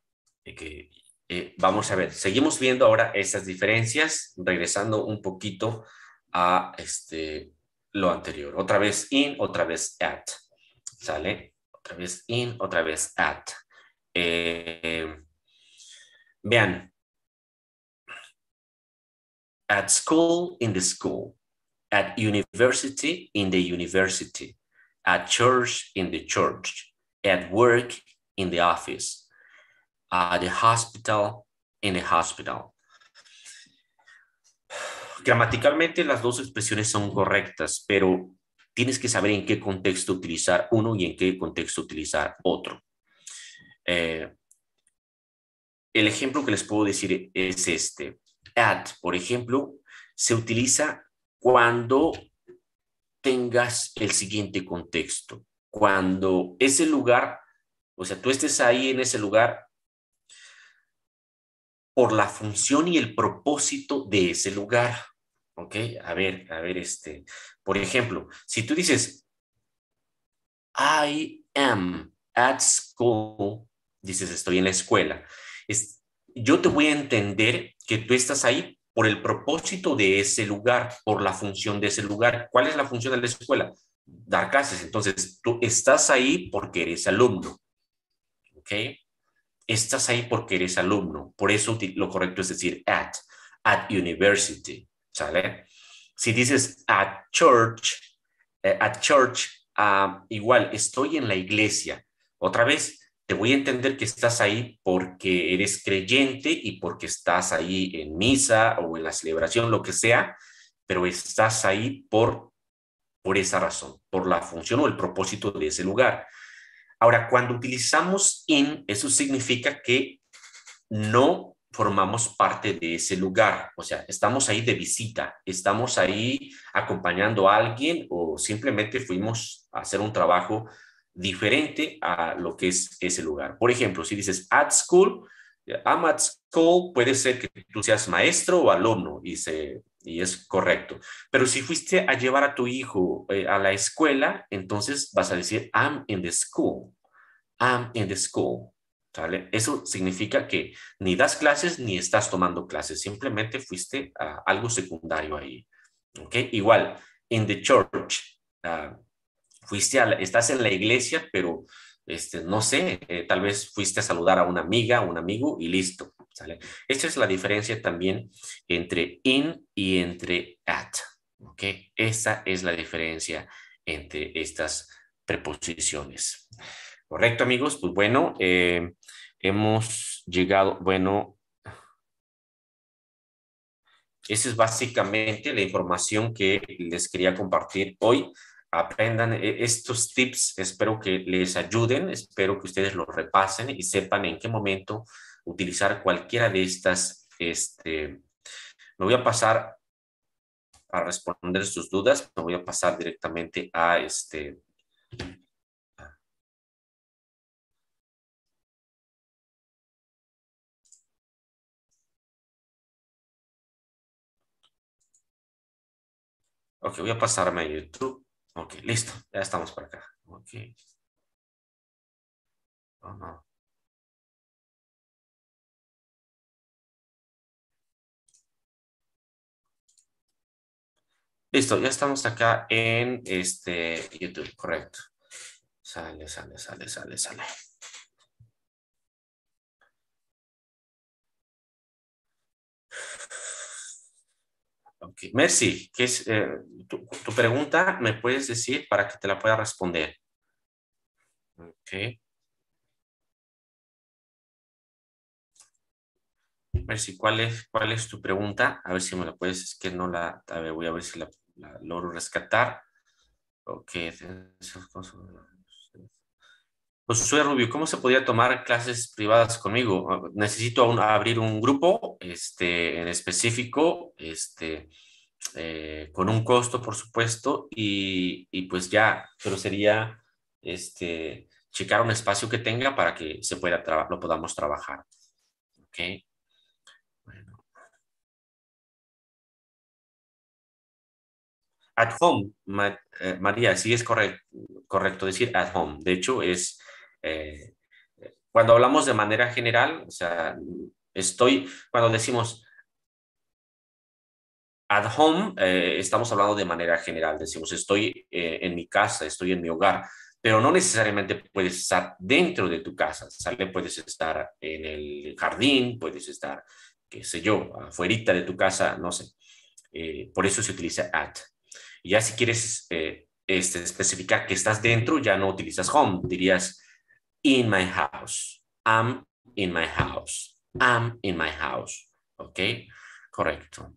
vamos a ver, seguimos viendo ahora esas diferencias, regresando un poquito a lo anterior. Otra vez in, otra vez at. ¿Sale? Otra vez in, otra vez at. Eh, vean, at school, in the school. At university, in the university. At church, in the church. At work, in the office. At the hospital, in the hospital. Gramaticalmente las dos expresiones son correctas, pero tienes que saber en qué contexto utilizar uno y en qué contexto utilizar otro. Eh, el ejemplo que les puedo decir es este. At, por ejemplo, se utiliza cuando tengas el siguiente contexto. Cuando ese lugar, o sea, tú estés ahí en ese lugar por la función y el propósito de ese lugar. ¿Ok? A ver, por ejemplo, si tú dices, I am at school, dices, estoy en la escuela, yo te voy a entender que tú estás ahí por el propósito de ese lugar, por la función de ese lugar. ¿Cuál es la función de la escuela? Dar clases. Entonces, tú estás ahí porque eres alumno, ¿ok? Estás ahí porque eres alumno. Por eso lo correcto es decir at university, ¿sale? Si dices at church, igual, estoy en la iglesia. Otra vez, te voy a entender que estás ahí porque eres creyente y porque estás ahí en misa o en la celebración, lo que sea, pero estás ahí por esa razón, por la función o el propósito de ese lugar. Ahora, cuando utilizamos in, eso significa que no formamos parte de ese lugar, o sea, estamos ahí de visita, estamos ahí acompañando a alguien o simplemente fuimos a hacer un trabajo diferente a lo que es ese lugar. Por ejemplo, si dices at school, I'm at school, puede ser que tú seas maestro o alumno y es correcto. Pero si fuiste a llevar a tu hijo a la escuela, entonces vas a decir I'm in the school. I'm in the school. ¿Sale? Eso significa que ni das clases ni estás tomando clases, simplemente fuiste a algo secundario ahí. ¿Ok? Igual, in the church, estás en la iglesia, pero no sé, tal vez fuiste a saludar a una amiga, un amigo y listo. ¿Sale? Esta es la diferencia también entre in y entre at. ¿Ok? Esa es la diferencia entre estas preposiciones. Correcto, amigos. Pues bueno, hemos llegado, bueno, esa es básicamente la información que les quería compartir hoy. Aprendan estos tips, espero que les ayuden, espero que ustedes los repasen y sepan en qué momento utilizar cualquiera de estas. Me voy a pasar a responder sus dudas, me voy a pasar directamente a Ok, voy a pasarme a YouTube. Ok, listo, ya estamos por acá. Ok. Oh, no. Listo, ya estamos acá en YouTube, correcto. Sale, sale, sale, sale, sale. Ok. Merci, ¿qué es tu pregunta? ¿Me puedes decir para que te la pueda responder? Ok. Merci, ¿cuál es tu pregunta? A ver si me la puedes, es que no la, a ver, voy a ver si la logro rescatar. Ok. Josué Rubio, ¿cómo se podría tomar clases privadas conmigo? Necesito abrir un grupo, en específico, con un costo, por supuesto, y pues ya, pero sería, checar un espacio que tenga para que lo podamos trabajar. ¿Ok? Bueno. At home, María, sí es correcto decir at home. De hecho, eh, cuando hablamos de manera general, o sea, cuando decimos at home, estamos hablando de manera general. Decimos, estoy en mi casa, estoy en mi hogar, pero no necesariamente puedes estar dentro de tu casa, ¿sale? Puedes estar en el jardín, puedes estar, qué sé yo, afuerita de tu casa, no sé. Por eso se utiliza at. Y ya si quieres especificar que estás dentro, ya no utilizas home, dirías in my house. I'm in my house. I'm in my house. ¿Ok? Correcto.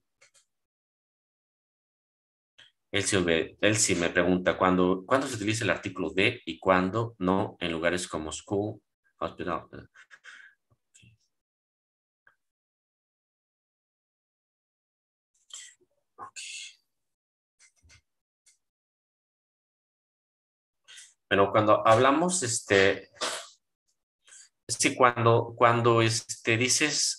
Él sí me pregunta cuándo se utiliza el artículo de y cuándo no en lugares como school, hospital. Pero cuando hablamos, es que cuando dices,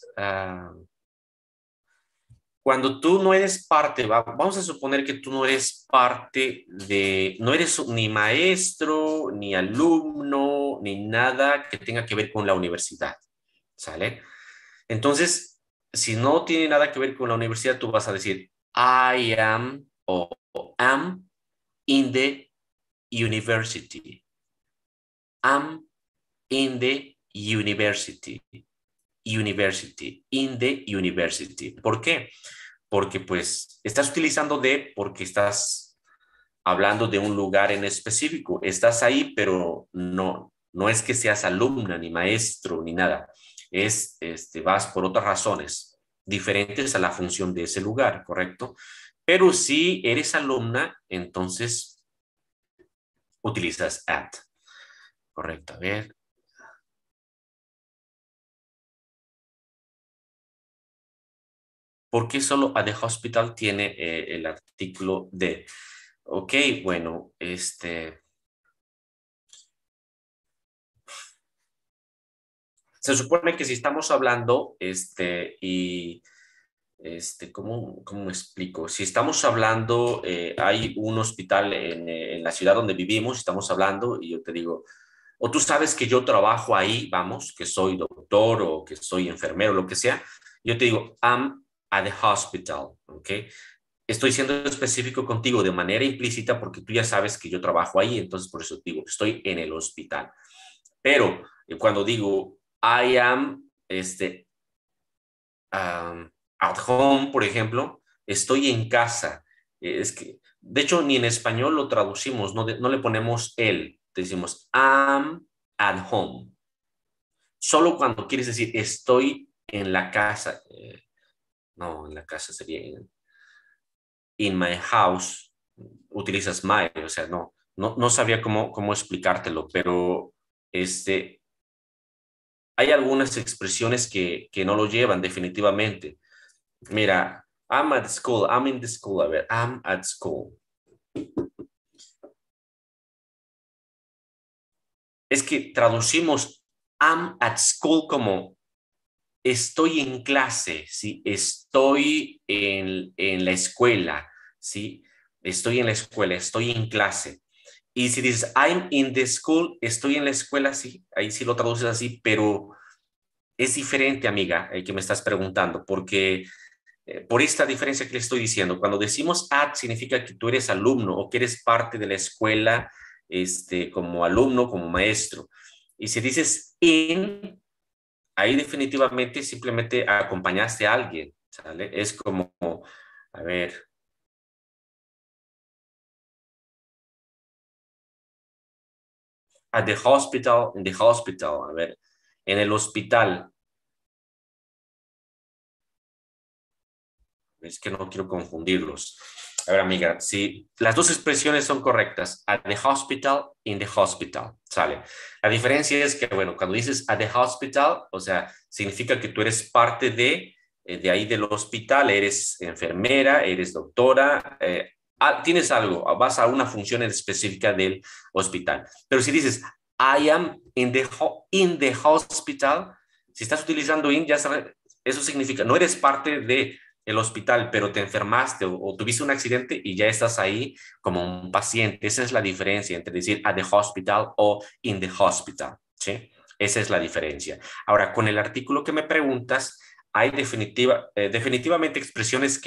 cuando tú no eres parte, vamos a suponer que tú no eres parte no eres ni maestro, ni alumno, ni nada que tenga que ver con la universidad, ¿sale? Entonces, si no tiene nada que ver con la universidad, tú vas a decir, I am o am in the university. Am in the university. University, in the university. ¿Por qué? Porque pues estás utilizando de porque estás hablando de un lugar en específico. Estás ahí, pero no es que seas alumna, ni maestro, ni nada. Vas por otras razones diferentes a la función de ese lugar, ¿correcto? Pero si eres alumna, entonces utilizas at, ¿correcto? A ver, ¿por qué solo a the hospital tiene el artículo de? Ok, bueno, se supone que si estamos hablando, ¿cómo me explico? Si estamos hablando, hay un hospital en la ciudad donde vivimos, estamos hablando, y yo te digo, o tú sabes que yo trabajo ahí, vamos, que soy doctor o que soy enfermero, lo que sea, yo te digo, I'm at the hospital, ¿ok? Estoy siendo específico contigo de manera implícita porque tú ya sabes que yo trabajo ahí, entonces por eso te digo, estoy en el hospital. Pero cuando digo I am at home, por ejemplo, estoy en casa. Es que, de hecho, ni en español lo traducimos, no le ponemos el, decimos I'm at home. Solo cuando quieres decir estoy en la casa, no, en la casa sería in my house, utilizas my, o sea, no sabía cómo explicártelo, pero este, hay algunas expresiones que no lo llevan definitivamente. Mira, I'm at school, I'm in the school, a ver, I'm at school. Es que traducimos I'm at school como estoy en clase, ¿sí? Estoy en la escuela, ¿sí? Estoy en la escuela, estoy en clase. Y si dices I'm in the school, estoy en la escuela, sí, ahí sí lo traduces así, pero es diferente, amiga, que me estás preguntando, porque por esta diferencia que le estoy diciendo. Cuando decimos at significa que tú eres alumno o que eres parte de la escuela como alumno, como maestro. Y si dices in, ahí definitivamente simplemente acompañaste a alguien, ¿sale? Es como, a ver, at the hospital, in the hospital, a ver, en el hospital. Es que no quiero confundirlos. A ver, amiga, si las dos expresiones son correctas, at the hospital, in the hospital, sale. La diferencia es que, bueno, cuando dices at the hospital, o sea, significa que tú eres parte de ahí del hospital, eres enfermera, eres doctora, tienes algo, vas a una función específica del hospital. Pero si dices I am in the hospital, si estás utilizando in, ya sabes, eso significa, no eres parte de el hospital, pero te enfermaste o tuviste un accidente y ya estás ahí como un paciente. Esa es la diferencia entre decir at the hospital o in the hospital, ¿sí? Esa es la diferencia. Ahora, con el artículo que me preguntas, hay definitivamente expresiones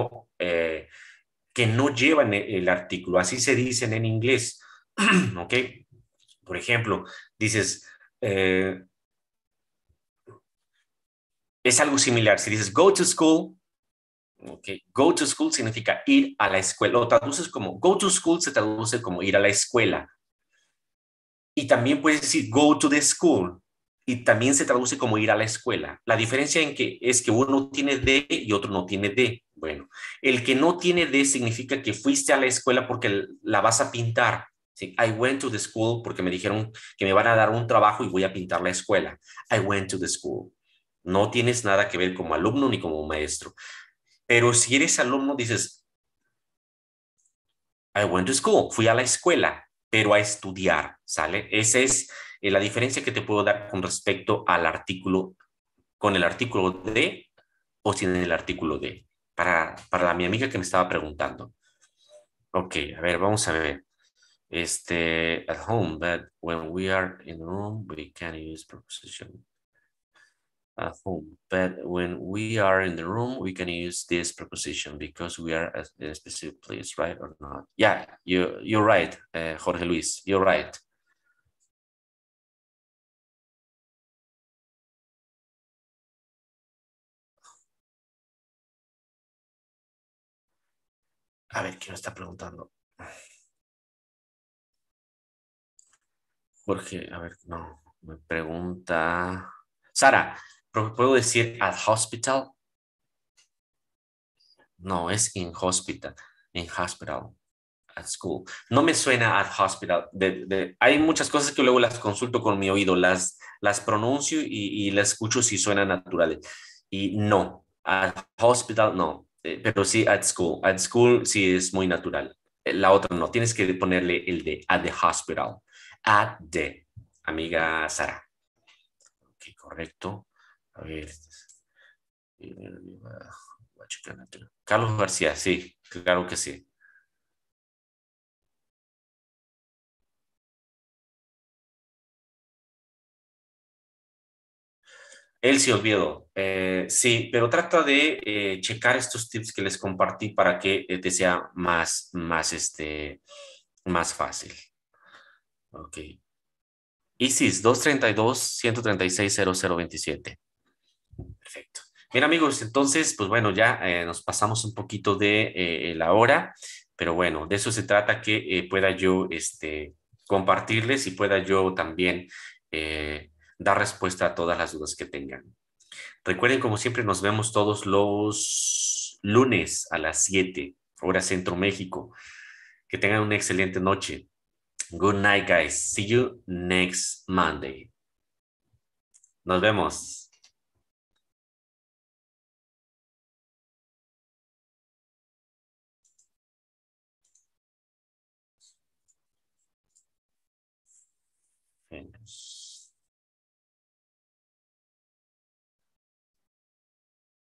que no llevan el artículo, así se dicen en inglés, ¿ok? Por ejemplo, dices, eh, es algo similar, si dices go to school, okay. Go to school significa ir a la escuela. Lo traduces como go to school, se traduce como ir a la escuela. Y también puedes decir go to the school. Y también se traduce como ir a la escuela. La diferencia en que es que uno tiene de y otro no tiene de. Bueno, el que no tiene de significa que fuiste a la escuela porque la vas a pintar. ¿Sí? I went to the school porque me dijeron que me van a dar un trabajo y voy a pintar la escuela. I went to the school. No tienes nada que ver como alumno ni como maestro. Pero si eres alumno, dices, I went to school, fui a la escuela, pero a estudiar, ¿sale? Esa es la diferencia que te puedo dar con respecto al artículo, con el artículo de o sin el artículo de, para mi amiga que me estaba preguntando. Ok, a ver, vamos a ver. At home, but when we are in the room, we can use preposition. At home. But when we are in the room, we can use this preposition because we are in a specific place, right or not? Yeah, you're right, Jorge Luis, you're right. A ver, ¿quién me está preguntando? Jorge, a ver, no, me pregunta. Sara, ¿puedo decir at hospital? No, es in hospital, in hospital. At school. No me suena at hospital. Hay muchas cosas que luego las consulto con mi oído, las pronuncio y las escucho si suenan naturales. Y no, at hospital no, pero sí at school. At school sí es muy natural. La otra no, tienes que ponerle el de at the hospital. At the, amiga Sara. Ok, correcto. A ver. Carlos García, sí, claro que sí. Elsie Oviedo, sí, pero trata de checar estos tips que les compartí para que te sea más fácil. Ok. ISIS 232-136-0027. Perfecto. Bien, amigos, entonces, pues bueno, ya nos pasamos un poquito de la hora, pero bueno, de eso se trata que pueda yo compartirles y pueda yo también dar respuesta a todas las dudas que tengan. Recuerden, como siempre, nos vemos todos los lunes a las 7 hora Centro México. Que tengan una excelente noche. Good night, guys. See you next Monday. Nos vemos. Finish.